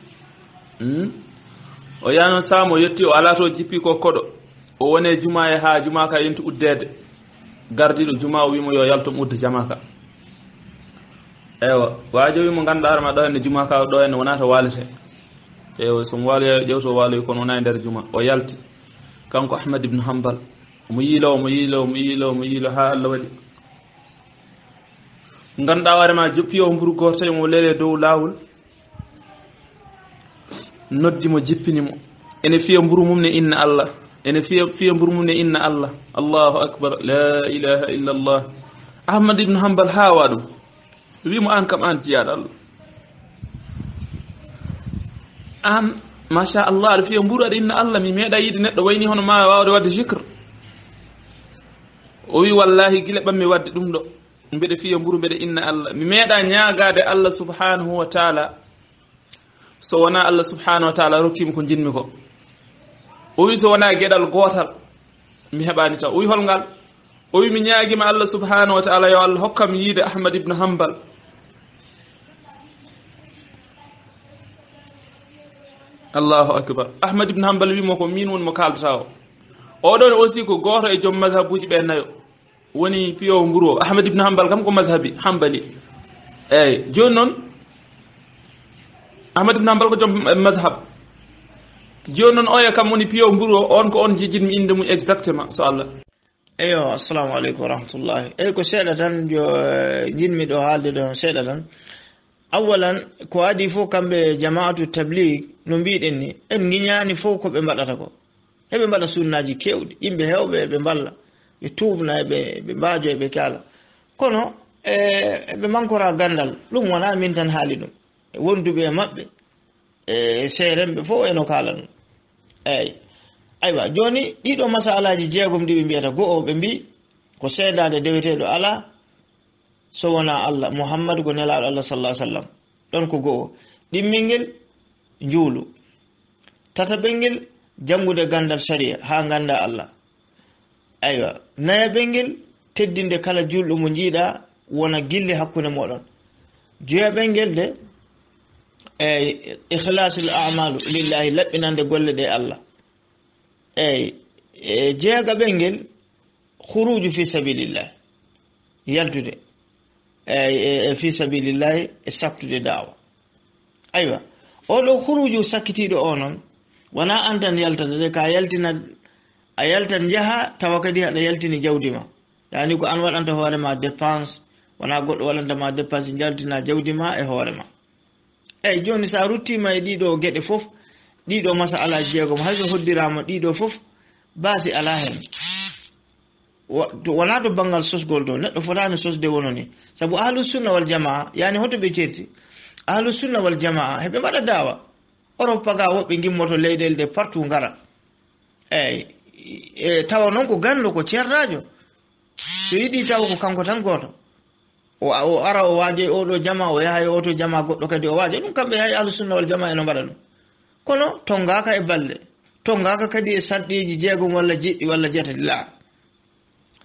ويتي وعلاتو جيبي كو كودو ووني جمعة ها جمعة كا ينتو udede gardiɗo juma o wimo yo yaltom udde jamaka ewa wajo wimo ganduɗa arma ɗo henne juma ka ɗo henne wonata walete ewa somo waaloya ƴewto waaloy kono wona e nder juma o yalti kanko Ahmad ibn Hanbal omo yiilo ha Allah waɗi ganduɗa warema joppi o mburu goto tawi mo lele dow lawol noddi mo jippinimo ene fiya mburu mum ne inna Allah ene fiya mburu mum ne inna Allah Allahu akbar la ilaha illa Allah Ahmad ibn Hanbal ha waɗum wimo an kam an jiyaɗo Allah an masha Allah aɗa fiya mburu aɗa inna Allah mi meeɗa yiide neɗɗo wayni hono ma wawde wadde zicre o wi wallahi gila ɓammi wadde ɗum ɗo mbeɗa fiya mburu mbeɗa inna Allah mi meeɗa ñagade Allah subhanahu wa taala so wona Allah subhanahu wa taala rokkimi ko jinmi ko o wi so wona gueɗal gotal mi heɓani taw o wi holngal o wi mi ñaguima Allah subhanahu wa taala yo Allah hokkam yiide Ahmad ibn Hanbal Allahu akbar Ahmad ibn Hanbal wimo ko min woni mo kaldata o oɗon aussi ko goto e joom mazhabuji ɓe nayo woni piyowo mburu o Ahmad ibn Hanbal kam ko mazhabi hanbali eyyi joni noon Ahmad ibn Hanbal ko joom mazhab joni noon oya kam woni piyowo mburu o on ko on jejjitmi inde mum exactement so Allah eyo assalamu aleykum wa rahmatullahi eyi ko seeɗa tan jo jinmi ɗo haalde ɗon seeɗa tan awalan ko adi fof kamɓe jama'atu tabligh no mbiɗen ni en giñani fof ko ɓe mbaɗata ko heɓe mbaɗa sunnaji kewɗi yimɓe hewɓe ɓe mballa ɓe tubna ɓe mbaajo ɓe kala kono ɓe mankora gandal ɗum wona min tan haali ɗum wonduɓe e maɓɓe e seeremɓe fof eno kala ɗum eyyi aywa joni ɗiɗo masalaji jeegom ɗi ɓe mbiyata go'o ɓe mbi ko seedade deweteɗo ala so wona Allah Muhammad ko nelaɗo Allah sallallahu alaihi wasallam ɗon ko go'o ɗimmel ngel juulu tataɓel ngel jangude gandal sharia ha ganda Allah aywa nayaɓel ngel teddinde kala julɗo mo jiiɗa wona gille hakkude moɗon joyaɓel ngel de ikhlasul a'malu lillahi laɓɓinande golle ɗe Allah eyyi jeegaɓel ngel khuruju fi sabilillah yaltude fi sabilillahi e saktude dawa aywa oɗo khuruju sakkitiɗo o noon wona an tan yaltata de ka yaltina a yaltan jaaha tawa kadi aɗa yaltini jawdi ma yani ko an waɗanta hoorema dépense wona goɗɗo waɗantama dépense jaltina jawdi ma e hoorema eyyi joni sa ruttima e ɗiɗo gueɗe foof ɗiɗo masalaji jeegom hayso hoddirama ɗiɗo foof baasi ala hen wona to banggal sosgol to neɗɗo fotani sosde wono ni saabu ahlus sunna wal jamaa yani hoto ɓe ceerti ahlus sunna wal jamaa heɓe mbaɗa dawa Europe paga woɓɓe gimmoto leyɗele ɗe partout ngara eyyi tawa noon ko gandu ko ceerdajo so yiɗi tawa ko kanko tan goto o ara o waaje oɗo jama o yaha e oto jama goɗɗo kadi o waaje ɗum kamɓe hay ahlus sunna wal jamaa eno mbaɗa ɗum kono tongaka e balɗe tongaka kadi e sarɗiji jeegom walla jeɗɗi walla jetati laa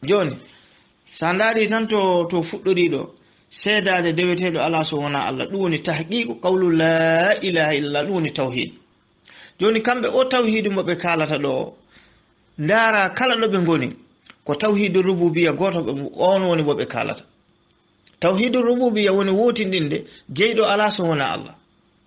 joni sa ndaari tan to fuɗɗori ɗo seedade deweteɗo ala so wona Allah ɗum woni tahqiqu qawlu la ilaha illallah ɗum woni tawhid joni kamɓe o tawhidu mo ɓe kalata ɗo ndaara kala ɗo ɓe ngoni ko tawhidu rububiyya goto on woni mo ɓe kalata tawhidu rububiyya woni wotindinde jeyɗo ala so wona Allah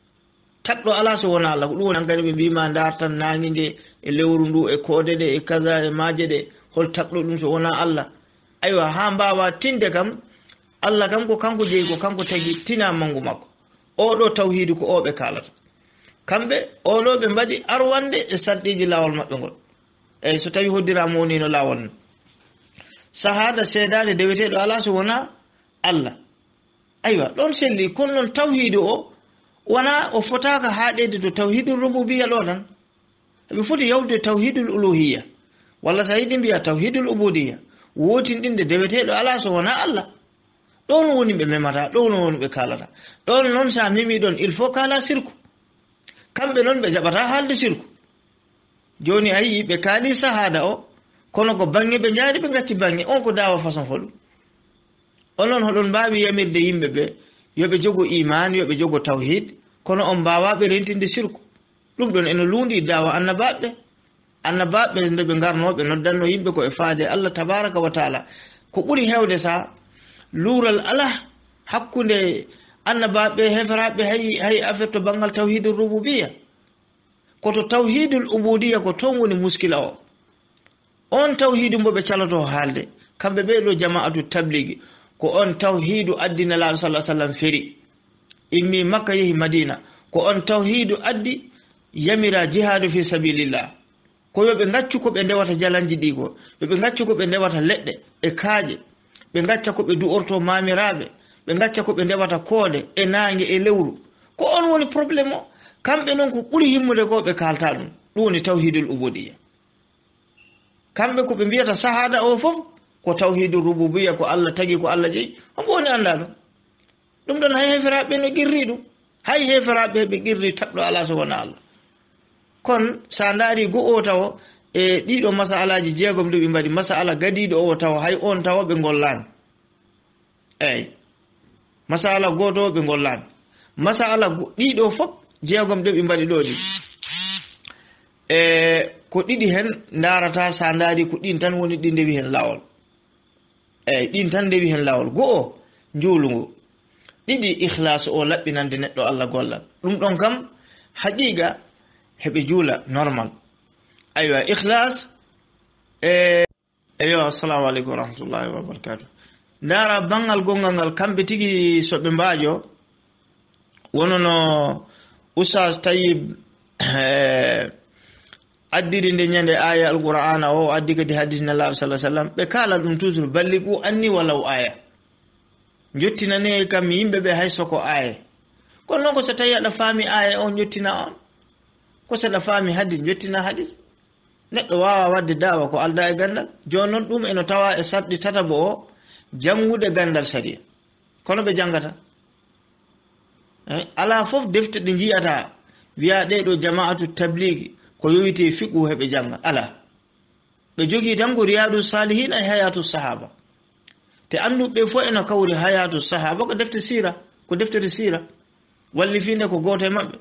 taɗɗo ala so wona Allah ɗum woni angari ɓe mbima dartan nangi nde e lewru ndu e koode ɗe e kaza e maaje ɗe hol taɗɗo ɗum so wona Allah aywa ha mbawa tinde kam Allah kam ko kanko jeeyi ko kanko tagi tina mangu makko oɗo tawhidu ko oɓe kalata kamɓe oɗo ɓe mbaɗi arwande e sarɗiji lawol maɓɓe ngol eyyi so tawi hoddirama woni no lawol no sahada seedade deweteɗo ala so wona Allah aywa ɗon selli kono noon tawhidu o wona o fotaka haɗede to tawhidul rububiyya ɗo tan ɓe foti yawde tawhidul uluhiyya walla sa yiɗi mbiya tawhidul ubudiyya wotinɗinde deweteɗo ala so wona Allah ɗon woni ɓe memata ɗon woni ɓe kalata ɗon noon sa memi ɗon il faut kala sirku kamɓe noon ɓe jaɓata haalde sirku joni a yii ɓe kaali sahada o kono ko bange ɓe jaari ɓe gacci bange on ko dawa façon hoɗum onon hoɗon mbawi yamirde yimɓe ɓe yoɓe jogo iman yoɓe jogo tawhid kono on mbawaɓe rentinde sirku ɗum ɗon eno lundi dawa annabaɓe nde ɓe garnoɓe noddanno yimɓe ko e faade Allah tabaraka wa taala ko ɓuri hewde sa luural ala hakkunde annabaɓe heferaɓe hay affaire to banggal tawhidul rububiyya koto tawhidul ubudiyya ko toon woni muskila o on tawhidu mbo ɓe caloto haalde kamɓe ɓe ɗo jama'atu tabligi ko on tawhidu addi nelaɗo sallah sallam feri immi makka yehi madina ko on tawhidu addi yamira jihadu fi sabilillah ko yoɓe gaccu ko ɓe ndewata jalanji ɗi ko yoɓe gaccu ko ɓe ndewata leɗɗe e kaaƴe ɓe gacca ko ɓe du'orto mamiraɓe ɓe gacca ko ɓe ndewata koode e nangue e lewru ko on woni probléme o kamɓe noon ko ɓuri himmude ko ɓe kalta ɗum ɗum woni tawhidul ubudiyya kamɓe ko ɓe mbiyata sahada o fof ko tawhidul rububiyya ko Allah tagi ko Allah jeeyi hombo woni anda ɗum ɗon hay heferaɓe no qirri ɗum hay heferaɓe ɓe qirri taɓɗo ala so wona Allah kon sa ndaari go'o taw e ɗiɗo masalaji jeegom nde ɓe mbaɗi masala gadiɗo o taw hay on tawa ɓe gollani eyyi masala goto ɓe gollani masala ɗiɗo fof jeegom nde ɓe mbaɗi ɗo ɗi ko ɗiɗi hen darata sa ndaari ko ɗin tan woni ɗi ndewi hen lawol eyyi ɗin tan ndewi hen lawol go'o juulungu ɗiɗi ikhlas o laɓɓinande neɗɗo Allah gollal ɗum ɗon kam haqiqa heɓe juula normal aywa ikhlas eyo assalamu aleykum wa rahmatullahi wa barakatuh ndara bangal gongal ngal kamɓe tigi soɓe mbaajo wonono oustaz Tayyib addiri nde ñande aya alqur'ana o addi kadi hadis nelaɗo sallah sallam ɓe kala ɗum toujours balligu anni walaw aya jottinane kam yimɓe ɓe hay soko aya kono noon ko so tawi aɗa faami aya on jottina on ko saɗa faami hadis jottina hadis neɗɗo wawa wadde dawa ko alda e gandal joni noon ɗum eno tawa e sarɗi tatabo o jangude gandal saria kono ɓe jangata ala fof defte ɗe jiyata wiya ɗeɗo jama'atu tabligi ko yowite fiqhu heɓe janga ala ɓe jogui tan ko riyadu salihin e hayatu sahaba te anduɓe fof eno kawri hayatu sahaba ko defte sira ko deftere sira walli finde ko goto e mabɓe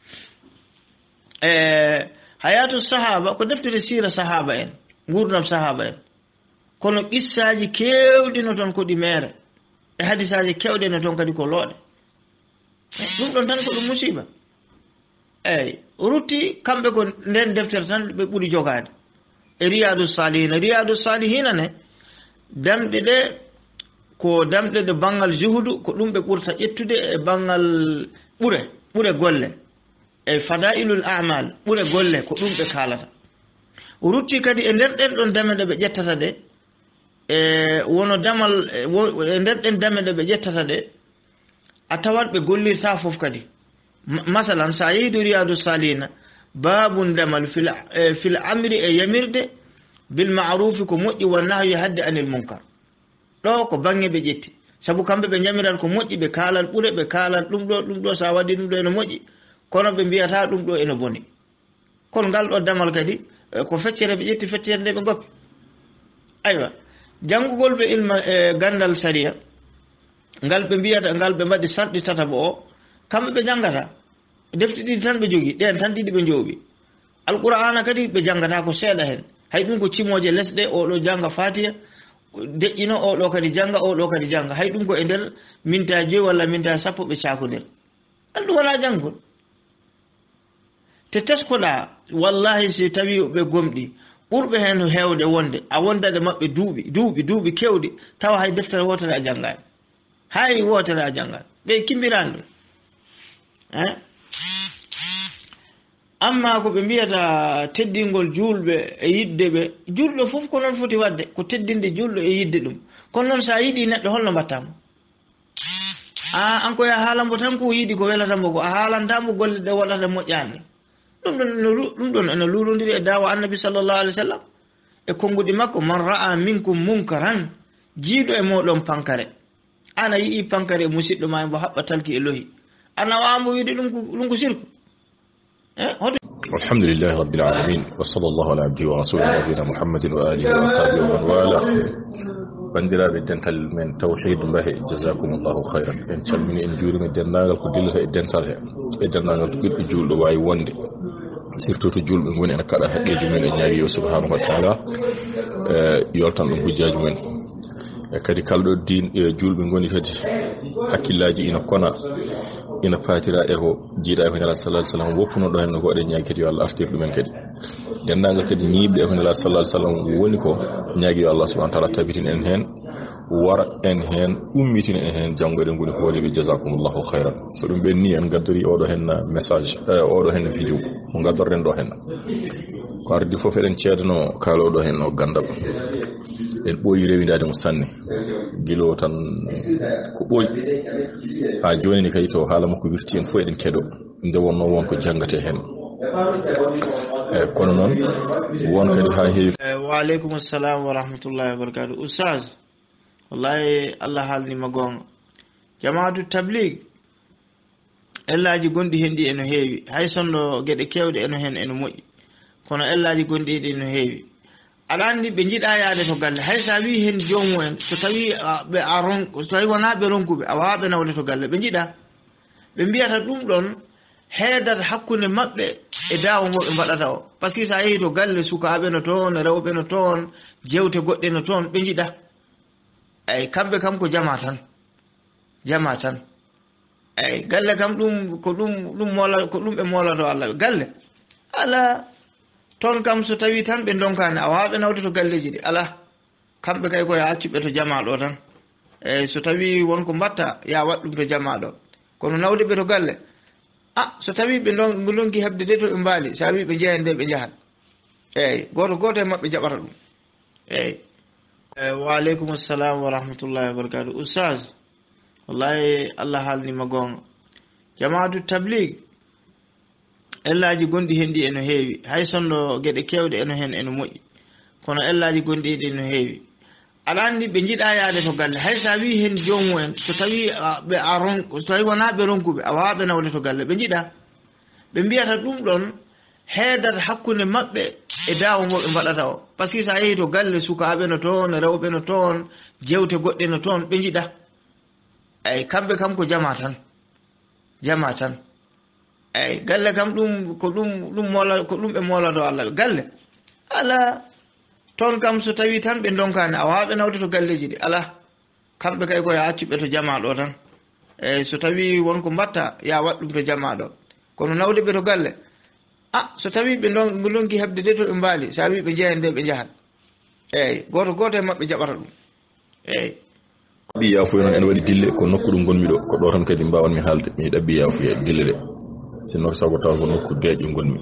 hayatu sahaba ko deftere sira sahaba en gurdam sahaba en kono qissaji kewɗi no toon ko ɗi mere e hadisaji kewɗe no toon kadi ko looɗe ɗum ɗon tan ko ɗum musiba eyyi rutti kamɓe ko nden deftere tan ɓe ɓuri jogade e riyadu salihina ne damɗe ɗe ko damɗe ɗe banggal juhudu ko ɗum ɓe ɓurta ƴettude e banggal ɓure golle e fadailul a'mal ɓure golle ko ɗum ɓe kalata rutti kadi e nder ɗen ɗon dame ɗe ɓe ƴettata ɗe e wono damal e nder ɗen dame ɗe ɓe ƴettata ɗe a tawat ɓe gollirta fof kadi masalan sa yehidu riyadu salina babun damal fil amri e yamirde bil ma'rufi ko moƴƴi wa nahyi hadde anil munkar ɗo ko bange ɓe ƴetti sabu kamɓe ɓe jamiran ko moƴƴi ɓe kaalal ɓure ɓe kaalal ɗum ɗo sa waɗi ɗum ɗo ene moƴƴi kono ɓe mbiyata ɗum ɗo ene boni kono ngal ɗo damal kadi ko feccere ɓe ƴetti feccere nde ɓe goppi aywa jangugol ɓe ilma e gandal saria ngal ɓe mbiyata ngal ɓe mbaɗi sarɗi tataɓo o kamɓe ɓe jangata defte ɗiɗi tan ɓe jogui ɗen tan ɗiɗi ɓe jooɓi alqur'ana kadi ɓe jangata ko seeɗa hen hay ɗum ko cimoje lesɗe oɗo janga fatiha deƴƴino oɗo kadi janga oɗo kadi janga hay ɗum ko e nder minta 5 walla minta 10 ɓe cakodir ɗum wala janggol te teskoɗa wallahi si tawi ɓe gomɗi ɓurɓe hen hewde wonde a wondade mabɓe duuɓi kewɗi tawa hay deftere wotere a janggani hay wotere a janggani ɓe kimbirani ɗum amma ko ɓe mbiyata teddingol julɓe e yidde ɓe julɗo fof ko noon foti wadde ko teddinde julɗo e yidde ɗum kono noon sa yiiɗi neɗɗo holno mbattamo an koye a haalambo tan ko yiiɗi ko welatambo ko a haalantamo golle ɗe waɗata moƴƴani ɗum ɗon ene luurodiri e dawa annabi sallllahu alih w sallam e konnguɗi makko man ra'a minkum munkaran jiiɗo e moɗon pankare ana yii pankare e musidɗo ma mbo haɓɓa talki e lohi ana wawamo wiide ɗum ko sirku الحمد لله رب العالمين وصلى الله على عبده ورسوله نبينا محمد وآله وصحبه ومن والاه bandiraɓe dental men tawhid mbahe jazakumullahu khairan en calmini en juurima dendagal ko dillata e dental he e dendagal to ɓiɗɗo julɗo wawi wonde surtout to julɓe goni ene kaɗa haqqeji men e ñaagi yo subhanahu wa taala yoltan ɗum hujjaji men e kadi kalɗo din julɓe goni kadi hakkillaji ina kona ina patira e ko jiiɗa e ko nela sallallahu alaihi wasallam woppuno ɗo hen ko waɗe ñaagi kadi yo Allah artir ɗumen kadi dendagal kadi ñiɓɓe e ko nela sallallahu alaihi wasallam woni ko ñaagi yo Allah subhanahu wa taala tabitin en hen wara en hen ummitina en hen janggo eɗen goni hooliɓe jazakumullahu khairan so ɗum ɓenni en gaddori oɗo hen message oɗo hen vidéo mo gaddorɗen ɗo hen ko ardi foof eɗen ceedano kaloɗo hen o gandal en ɓooyi rewidade mo sanne guilo tan ko ɓooyi ha joni ni kadi to haala makko wirti en fof eɗen keɗo nde wonno wonko jangate hen kono noon won kadi ha heewi wa aleykum assalam wa rahmatullahi wa barakatuh oustaz wallahi Allah haalnima gonga jamaatu tablig ellaji gonɗi hen ɗi eno heewi hay sonno gueɗe kewɗe eno hen eno moƴƴi kono ellaji gonɗi ɗi eno heewi aɗa andi ɓe jiiɗa yaade to galle hay sa wi hen jomumen so tawi ɓe so tawi wona ɓe ronkuɓe a wawaɓe nawde to galle ɓe jiiɗa ɓe mbiyata ɗum ɗon heedata hakkude maɓɓe e dawa ngo ɓe mbaɗata o par ce que sa yeehi to galle sukaɓe no toon rewɓe no toon jewte goɗɗe no toon ɓe jiiɗa eyyi kamɓe kam ko jama tan eyyi galle kam ɗum ko ɗum ɓe moolato Allah galle ala toon kam so tawi tan ɓe donkani a wawaɓe nawde to galleji ɗi ala kamɓe kay koye accuɓe to jama ɗo tan eyyi so tawi wonko mbatta ya waɗ ɗum to jama ɗo kono nawde ɓe to galle so tawi ɓe donki hebde de to ɓe mbaali sa wi ɓe jeeya nde ɓe jahat eyyi goto e mabɓe jaɓata ɗum eyyi wa aleykum assalam wa rahmatullahi wa barakatuh oustaz wallahi Allah haalnima gonga jamaatu tablig ellaji gonɗi hen ɗi eno heewi hay sonno gueɗe kewɗe eno hen eno moƴƴi kono ellaji gonɗi ɗi eno heewi aɗa andi ɓe jiiɗa yaade to galle hay sa wi hen jomumen so tawi so tawi wona ɓe ronkuɓe a wawaɓe nawde to galle ɓe jiiɗa ɓe mbiyata ɗum ɗon heedata hakkude maɓɓe e dawa ngo ɓe mbaɗata o par ce que sa yeehi to galle sukaɓe no toon rewɓe no toon jewte goɗɗe no toon ɓe jiiɗa eyyi kamɓe kam ko jama tan eyyi galle kam ɗum ko ɗum ɓe moolato Allah galle ala toon kam so tawi tan ɓe donkani a wawaɓe nawde to galleji ɗi ala kamɓe kay koye accuɓe to jama ɗo tan eyyi so tawi wonko mbatta ya waɗ ɗum to jama ɗo kono nawde ɓe to galle so tawi ɓe donki hebde de to ɓe mbaali sa wi ɓe jeeya nde ɓe jahat eyyi goto e mabɓe jaɓata ɗum eyyi ɗaɓɓi yafuya noon ene waɗi dille ko nokku ɗum gonmi ɗo ko ɗo tan kadi mbawanmi haalde mi ɗaɓɓi yafuya dille ɗe sinno sago taw ko nokku deeƴo gonmi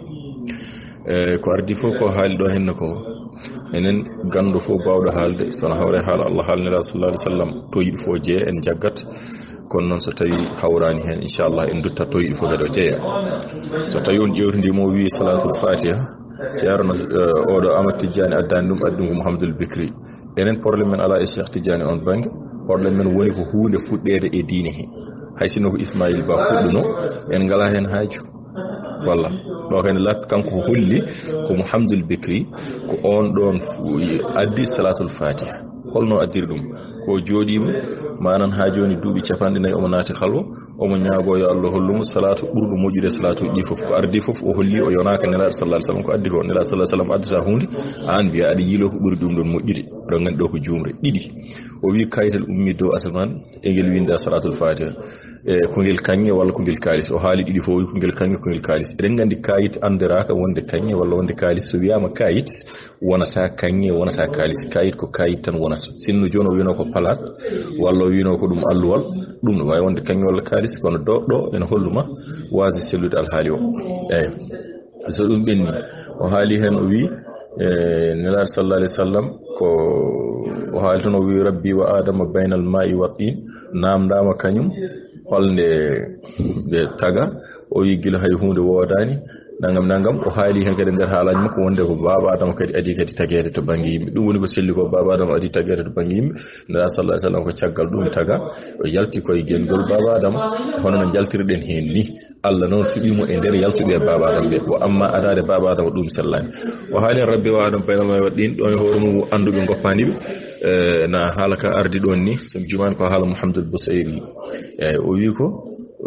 ko ardi fof ko haali ɗo henna ko enen gando fof bawɗo haalde sono hawre haala Allah haalnira sallallahu alaihi wasallam to yiɗi fof jeeya en jaggat kono noon so tawi hawrani hen inchallah en dutta to yiɗi fof kadi o jeeya so tawi on ƴewtidimo wi salatul fatiha ceerno oɗo Amadou Tidiane addani ɗum addi ko Mouhamadoul Bikri enen probléme men ala e Cheikh Tidiane on banggue probléme men woni ko hunde fuɗɗede e diine he hay sinno ko Ismaïl Ba fuɗɗuno en ngala hen haaju walla ɗo kene lappi kanko holli ko Mouhamadoul Bikri ko on ɗon addi salatul fatiha holno addiri ɗum ko jooɗima manan ha joni duuɓi 40 omo naati halwo omo ñaago yo Allah hollumo salatu ɓurɗo moƴƴude salatu ɗi fof ko ardi fof o holli o yonaka nelaɗo sallallahu alaihi wasallam ko addi ko nelaɗo sallallahu alaihi wasallam addata hunde an biya aɗa yiilo ko ɓuri ɗum ɗon moƴƴude ɗo gandi ɗo ko jumre ɗiɗi o wi kayital ummi dow asaman e ngel winda salatul fatiha ko ngel kanŋe walla ko ngel kalis o haali ɗiɗi fof wi ko ngel kanŋe ko ngel kalis eɗen gandi kayit andiraka wonde kanŋe walla wonde kalis so wiyama kayit wonata kanŋe wonata kalis kayit ko kayit tan wonata sinno joni o wino ko palat walla o wino ko ɗum alluwal ɗum no wawi wonde kanŋe walla kalis kono ɗo ene holluma wasi sellude alhaali o eyi so ɗum ɓenni o haali hen o wi nelaɗo sallallahu alaihi wasallam ko o haali tan o wi rabbi wa adama baynal ma'i wa tin namdama kañum holnde de taga o wi gila hay hunde wodani nangam o haali hen kadi nder haalaji makko wonde ko baba adama kadi adi kadi tagede to banggue yimɓe ɗum woni ko selli ko baba adama adi tagede to banggue yimɓe nelaɗo sallallahu alaihi wasallam ko caggal ɗum taga o yalti koye gengol baba adama hono no jaltirɗen hen ni Allah noon suɓimo e nder yaltuɓe baba adama ɓe wa amma adade baba adama ɗum sellani o haali hen rabbi wa adama baynal ma'i wa tin ɗon e hoore mum anduɓe goppaniɓe na haala ka ardi ɗon ni so jumani ko haala Mouhamadoul Bousayri eyi o wi ko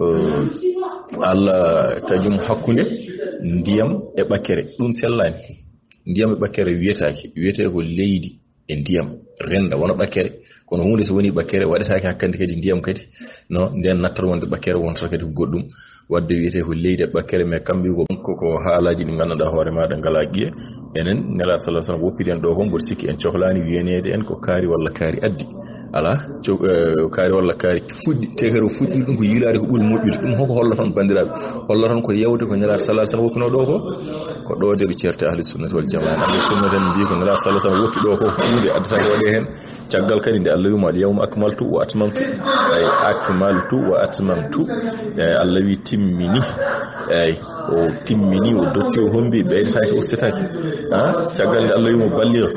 Allah tagimo hakkunde ndiyam e ɓakkere ɗum sellani ndiyam e ɓakkere wiyete ko leydi e ndiyam renda wona ɓakkere kono hunde so woni ɓakkere waɗetake hakkande kadi ndiyam kadi no nden nattat wonde ɓakkere wonta kadi ko goɗɗum wadde wiyete ko leydi e ɓakkere mais kamɓe ko haalaji ɗi ganduɗa hoore maɗa ngala ƴiye enen nelaɗo sallallahu alaihi wasallam woppiden ɗo ko mboɗo sikki en cohlani wiyenede en ko kaari walla kaari addi ala kaari walla kaari fuɗɗi te kadi o fuɗɗi ɗum ko yiilade ko ɓuri moƴƴude ɗum hoko holla tan bandiraɓe holla tan ko yewde ko nelaɗo sallallahu alaihi wasallam woppino ɗo ko ɗo de ɓe certe ahli sunnati wal jamaa ahli sunnati en mbi ko nelaɗo sallallahu alaihi wasallam woppi ɗo ko hunde addata ko waɗe hen caggal kadi nde Allah wima al yawma akmaltu wa atmamtu ay akmaltu wa atmamtu Allah wi timmini ay o timmini o dotti o hombi ɓeydetake o setake caggal nde Allah wima balligh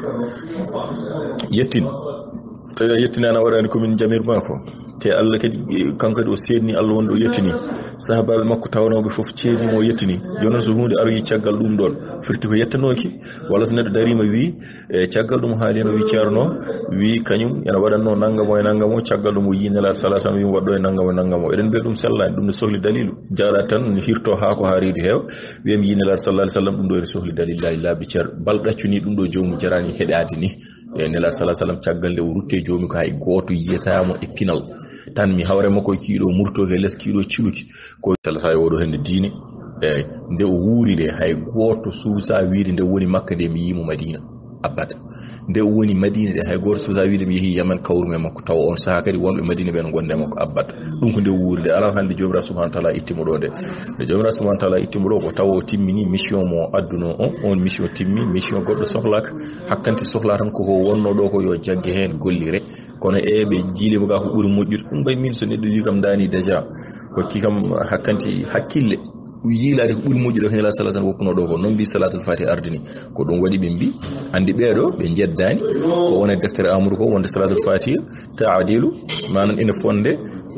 yettin so tawi a yettinani a waɗani komin jamir ma ko te Allah kadi kanko kadi o seedni Allah wonde o yettini sahabaɓe makko tawnoɓe foof ceedimo o yettini jonon so hunde aroyi caggal ɗum ɗon firti ko yettanoki walla so neɗɗo darima wi caggal ɗum haali no wi ceerno wi kañum ene waɗanno naggamo e naggamo caggal ɗum o yi nelaɗo sallallahu alaihi wasallam wi waɗɗo e naggamo eɗen mbiya ɗum sellani ɗum ne sohli dalilu jara tan hirto ha ko haaridu heew wiyam yi nelaɗo sallallahu alaihi wasallam ɗum ɗo ene sohli dalillahi laabi ceer bal ɗaccuni ɗum ɗo jomum jarani heɗade ni e nelaɗo sallallahu alaihi wasallam caggal nde o rutte jomi ko hay goto yiyatamo e pinal tan mi hawre makko kiiɗo murtoke less kiiɗo ciluki ko talata e oɗo hende diine eyi nde o wuuri nde hay goto suusa wiide nde woni makka nde mi yimo Madina abada nde o woni Madina de hay goto suusa wiide mi yeehi Yaman kawrume makko taw on saha kadi wonɓe Madina ɓe no gonde makko abada ɗum ko nde wuuri nde ala hande jomiraɗo subhanahu wa ta'ala ittimo ɗo nde jomiraɗo subhanahu wa ta'ala ittimo ɗo ko taw o timmini mission mo adduno on mission timmi mission goɗɗo sohlaka hakkanti sohla tan koko wonno ɗo ko yo jagge hen gollire kono ɓe jiilimo ga ko ɓuri moƴƴude ɗum bay min so neɗɗo wi kam dani déjà hokki kam hakkanti hakkille yiilade ko ɓuri moƴƴude ko nelaɗo sallallahu alaihi wasallam woppuno ɗo ko non mbi salatul fatiha ardini ko ɗum waɗi ɓe mbi andi ɓeɗo ɓe jeddani ko wona deftere amadou ko wonde salatul fatiha ta'dilu manan ina fonde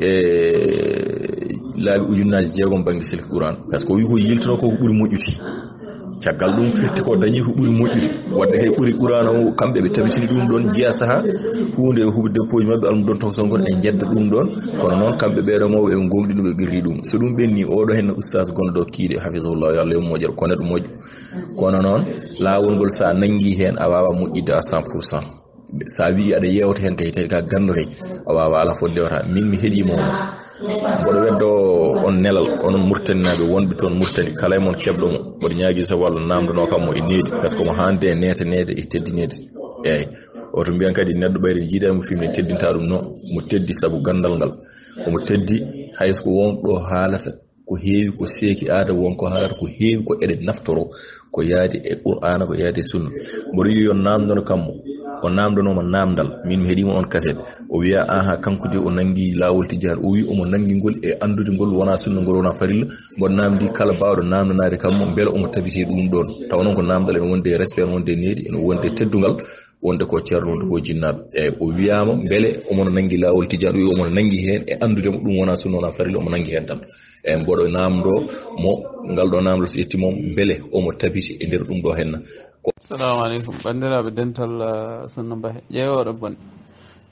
laabi ujunnaji 6 banggue silki qouran par ce que o wi ko yiltono ko ɓuri moƴƴuti caggal ɗum firti ko dañi ko ɓuri moƴƴude wadde kay ɓuri qur'an o kamɓe ɓe tabitini ɗum ɗon jiya saha hunde huɓe deppoji mabɓe almu ɗon toon gon e jedda ɗum ɗon kono noon kamɓe ɓeɗo mawɓe ɓe gomɗi ɗum ɓe qirri ɗum so ɗum ɓenni oɗo hen oustaz gonɗo ɗo kiiɗe hafizahullah yo Allah yo moƴƴere kono ɗum moƴƴu kono noon laawol ngol sa nangi hen a wawa moƴƴide à 100% sa wi aɗa yewta hen kay tawi ka gandu kay a wawa ala fo dewata min mi heeɗimo mboɗo weddo on nelal onon murtaninaɓe wonɓe toon murtani kala e mon keɓɗo mo mboɗo ñaagui so walla namdano kam mo e needi par ce que mo hande e netanede e teddinede eyyi oto mbiyan kadi neɗɗo ɓayde jiidamo fimne teddinta ɗum no mo teddi saabu gandal ngal omo teddi hayso ko wonɗo haalata ko heewi ko seeki aada wonko haalata ko heewi ko eɗen naftoro ko yaadi e qur'ana ko yaadi e sunna mboɗo wi yo namdano kammo o namdanoma namdal min mi heeɗima on kaset o wiya aha kanko de o nangi lawol tijara o wi omo nangi ngol e andude ngol wona sunna ngol wona farilla mboɗo namdi kala bawɗo namdanade kammo beele omo tabiti ɗum ɗon taw noon ko namdal ene wonde respect ene wonde needi ene wonde teddugal wonde ko ceerno wonde ko jinnaɗo eyyi o wiyama beele omo nangi lawol tijara o wi omo nangi hen e andudemo ɗum wona sunna wona farilla omo nangi hen tan eyyi mboɗo namdo mo ngal ɗo namdo so yettimom beele omo tabiti e nder ɗum ɗo henna. Assalamu alaikum bandiraɓe dental sunna bahe ƴeewoɗo bon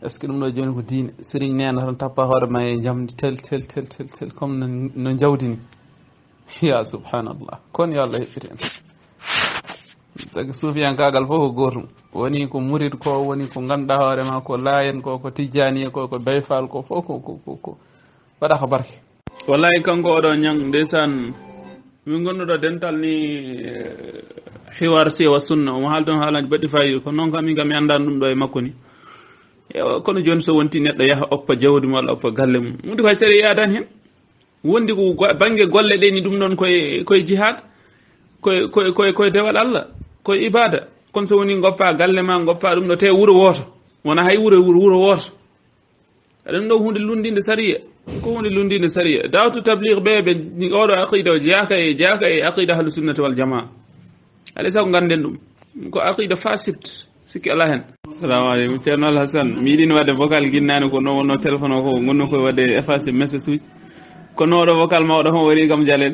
est ce que ɗum ɗo joni ko diine sérigne nena tan tappa hoore ma e jamdi tel tel tel tel tel comme no jawdini ya subhanallah kon yo Allah heɓɓiti en tagi suufiyankagal fof ko gotum woni ko murid ko woni ko ganduɗa hoore ma ko laayen ko tijjani ko bayfal ko fof ko waɗa ko barke wallahi kanko oɗo ñang ndeysaan min gonnuɗo dental ni hiwar siwa sunna omo haaldon haalaji baɗɗi fayi ko noon kam min kam mi andani ɗum ɗo e makko ni kono joni so wonti neɗɗo yaha oppa jawdi mum walla oppa galle mum mundi koye séri yadan hen wondi ko banggue golle ɗe ni ɗum ɗon koye jihad koye dewal Allah koye ibada kono so woni goppa galle ma goppa ɗum ɗo te wuuro woto wona hay wuuro woto ɗum ɗo hunde lundinde sariya ko hunde lundinde sariya dawtu tabligh ɓe oɗo aqida o jaaka e aqida ahlu sunnati wal jamaa alay sago ganden ɗum ko aqida fasit sikki ala hen assalamu aleykum ceerno Alhassane mi yiɗino wadde vocal guinnani ko no wonno téléphone o ko gonno koye wadde effacé message uji kono oɗo vocal mawɗo hon wari kam jalen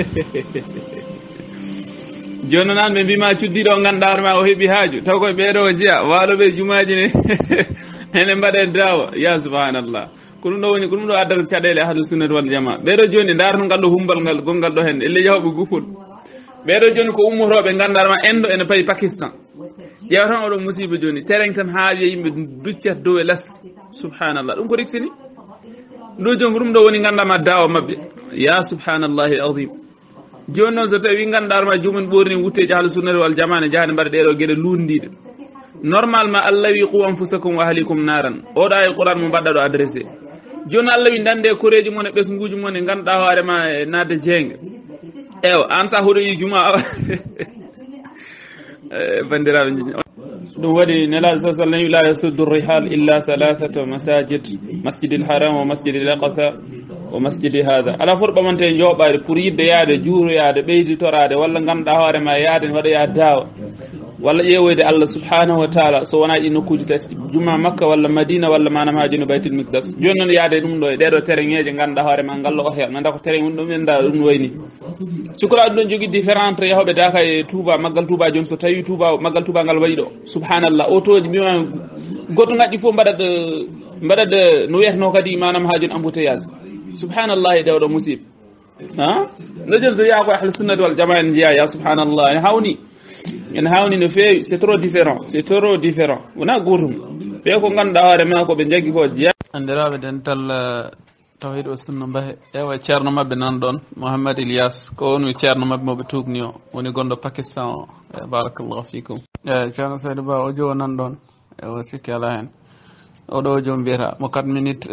joni noon an ɓe mbima cuddiɗo o ganduɗa hoore ma o heeɓi haaju taw koye ɓeeɗo o jeeya waaloɓe jumaji ne ene mbaɗe dawa ya subhanallah ko ɗum ɗo woni ko ɗum ɗo addata caɗele ahlu sunnati wal jamaa ɓeeɗo joni darto ngal ɗo humbal ngal gongal ɗo hen elle yahoɓe gupol ɓeeɗo joni ko ummotoɓe ganduɗa ma endo ene payi Pakistan ƴeewa tan oɗo musiba joni tereng tan haawi e yimɓe duccata dow e less subhanallah ɗum ko riksini ɗo joni ko ɗum ɗo woni gandama dawa mabɓe ya subhanallahi azim joni noon so tawi ganduɗa ma jomum ɓorni wutteji ahlu sunnati wal jamaa ne jahade mbaɗa ɗeɗo gueɗe lundiɗe normalement Allah wi qu anfusakum wa ahlikum naran oɗo ay Qur'an mo mbaɗɗa ɗo adressé joni Allah wi dande koreji mon e ɓesguji mon e ganduɗa hoorema e nadde jeenge ewa an sa hoɗo yi juma bandiraɓe ɗum waɗi nelaɗo sa sallam wi la yasuddu rihal illa thalathata masajid masjidil haram wa masjidil aqsa wa masjidi hada ala fof ɓamante joɓade pour yidde yaade juuroyade ɓeyditorade walla ganduɗa hoorema yaade waɗoya dawa walla ƴeewoyde Allah subhanahu wa taala so wona ɗi nokkuji tati juma Makka walla Madina walla manam ha joni Baytul Miqdas joni noon yaade ɗum ɗo e ɗeɗo tereŋeje ganduɗa hoorema ngallo o hel nanda ko tereŋ woni ɗum enda ɗum wayni sukuraɓe ɗon jogui différente yahoɓe daka e Touba maggal Touba joni so tawi maggal Touba ngal waɗi ɗo subhanallah otoji mbima goto ngaɗɗi foof mbaɗat no wiyatno kadi manam ha joni embouteillage subhanallah e ɗewɗo musiba no joni so wiya ko ahlu sunnati wal jamaa en jeeya ya subhanallah en hawni no feewi c'est trop différent wona gotum ɓe ko ganduɗa hoore ma ko ɓe jaggi ko jeeya andiraɓe dental tawhid o sunna mbahe ewa ceerno mabɓe nan ɗon Mouhammad Ilyas ko woni ceerno mabɓe moɓe tugni o woni gonɗo Pakistan o barakallahu fikum ceerno Saydou Ba o jo nan ɗon ewa sikki ala hen oɗo jom mbiyata mo 4 minutes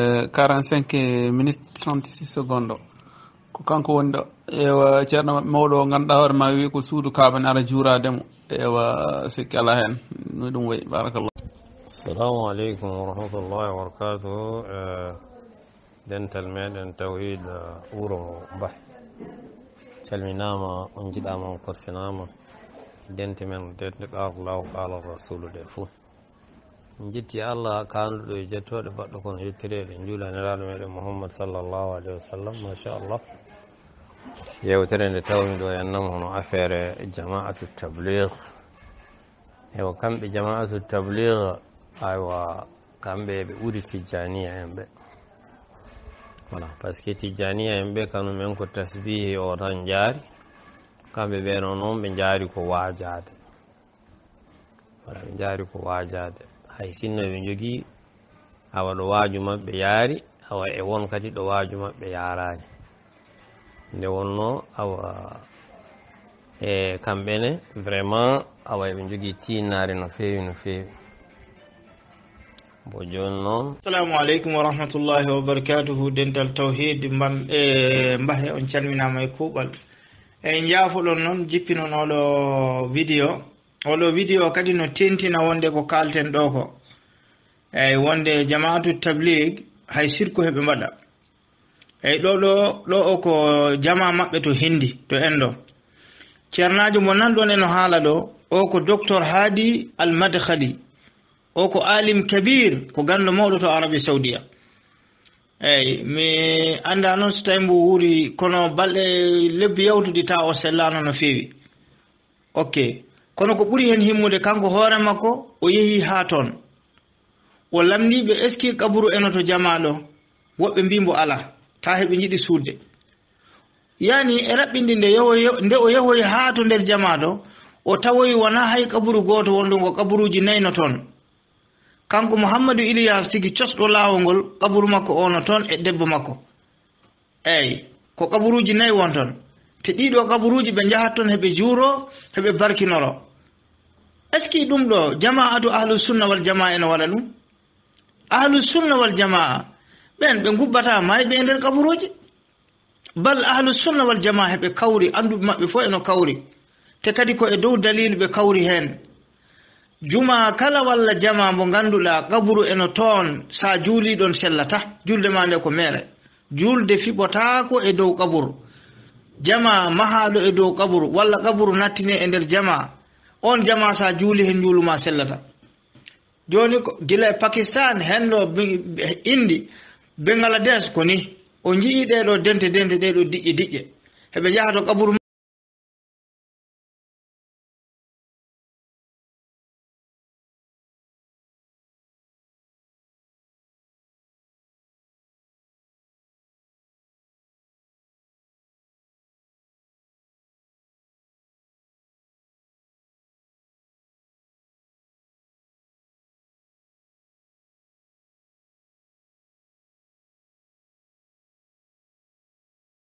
45 minutes 36 secondes o ko kanko woni ɗo ewa ceerno mawɗo o ganduɗa hoore ma wi ko suudu kaaba ne ala juurademo ewa sikki ala hen no ɗum wayi barakallah assalamu aleykum wa rahmatullahi wa barakatuhu dental meɗen tawhid wuro Bah calminama on jiɗama on korsinama dente men dente qala qala rasulu de fo jitti Allah kanduɗo e jettoɗe baɗɗo kono yettireɗe juulaniraɗo meɗen Muhammad sallallahu alayhi wa sallam machallah yewtere nde tawmi ɗo ennam hono affaire jama'atu tabligh ewa kamɓe jama'atu tabligh aywa kamɓe ɓe ɓuri tijjaniya en ɓe voilà par ce que tijjaniya en ɓe kanumen ko tasbihi o tan jaari kamɓe ɓe noon ɓe jaari ko waajade voilà ɓe jaari ko waajade hay sinno ɓe jogii awa ɗo waaju maɓɓe yaari awa e won kadi ɗo waaju maɓɓe yaaraani nde wonno awa e kamɓene vraiment awa eɓe jogii tiinnaare no feewi bo jooni noon assalamu aleykum wa rahmatullahi wa barakatuhu dental tawhid mbahe on calminama e kuuɓal eyi jaafoɗon noon jippinon oɗo vidéo kadi no tentina wonde ko kalten ɗo ko eyi wonde jama'atu tabligh hay sirku heɓe mbaɗa eyi ɗo o ko jama maɓɓe to hindi to endo ceernajo mo nanɗon eno haala ɗo o ko docteur Hadi Al Madkhali o ko alim kabir ko ganndo mawɗo to Arabie Saudia eyi mi anda noon so tawi mbo wuuri kono balɗe lebbi yawtuɗi ta o sellano no feewi ok kono ko ɓuri hen himmude kanko hoore makko o yeehi ha toon o lamniɓe est ce que kaburu eno to jama ɗo woɓɓe mbimbo ala ta heɓe jiɗi suudde yani e raɓɓinde nde o yahoyi haa to nder jama ɗo o tawoyi wona hay kaburu goto wondugo kaburuji nayno toon kanko Mouhammadou Ilyas tigi cosɗo laawol ngol kaburu makko ono toon e debbo makko eyyi ko kaburuji nayi won toon te ɗiɗo kaburuji ɓe jahat toon heɓe juuro heɓe barkinoro est ce que ɗum ɗo jama'atu ahlus sunna wal jamaa ene waɗa ɗum ahlus sunna wal jamaa ɓen ɓe gubbata mayɓe e nder kaburuji bal ahlus sunna wal jamaa heɓe kawri anduɓe maɓɓe fof eno kawri te kadi ko e dow dalil ɓe kawri hen juma kala walla jama mo ganduɗa kaburu eno toon sa juuliɗon sellata julde ma nde ko mere julde fiɓotako e dow kaburu jama mahaɗo e dow kaburu walla kaburu nattine e nder jama on jama sa juuli hen juuluma sellata joni ko gila e Pakistan henɗo indi Bangladesh ko ni o jii ɗeɗo dente ɗeɗo diƴƴe heɓe jaha to kaburu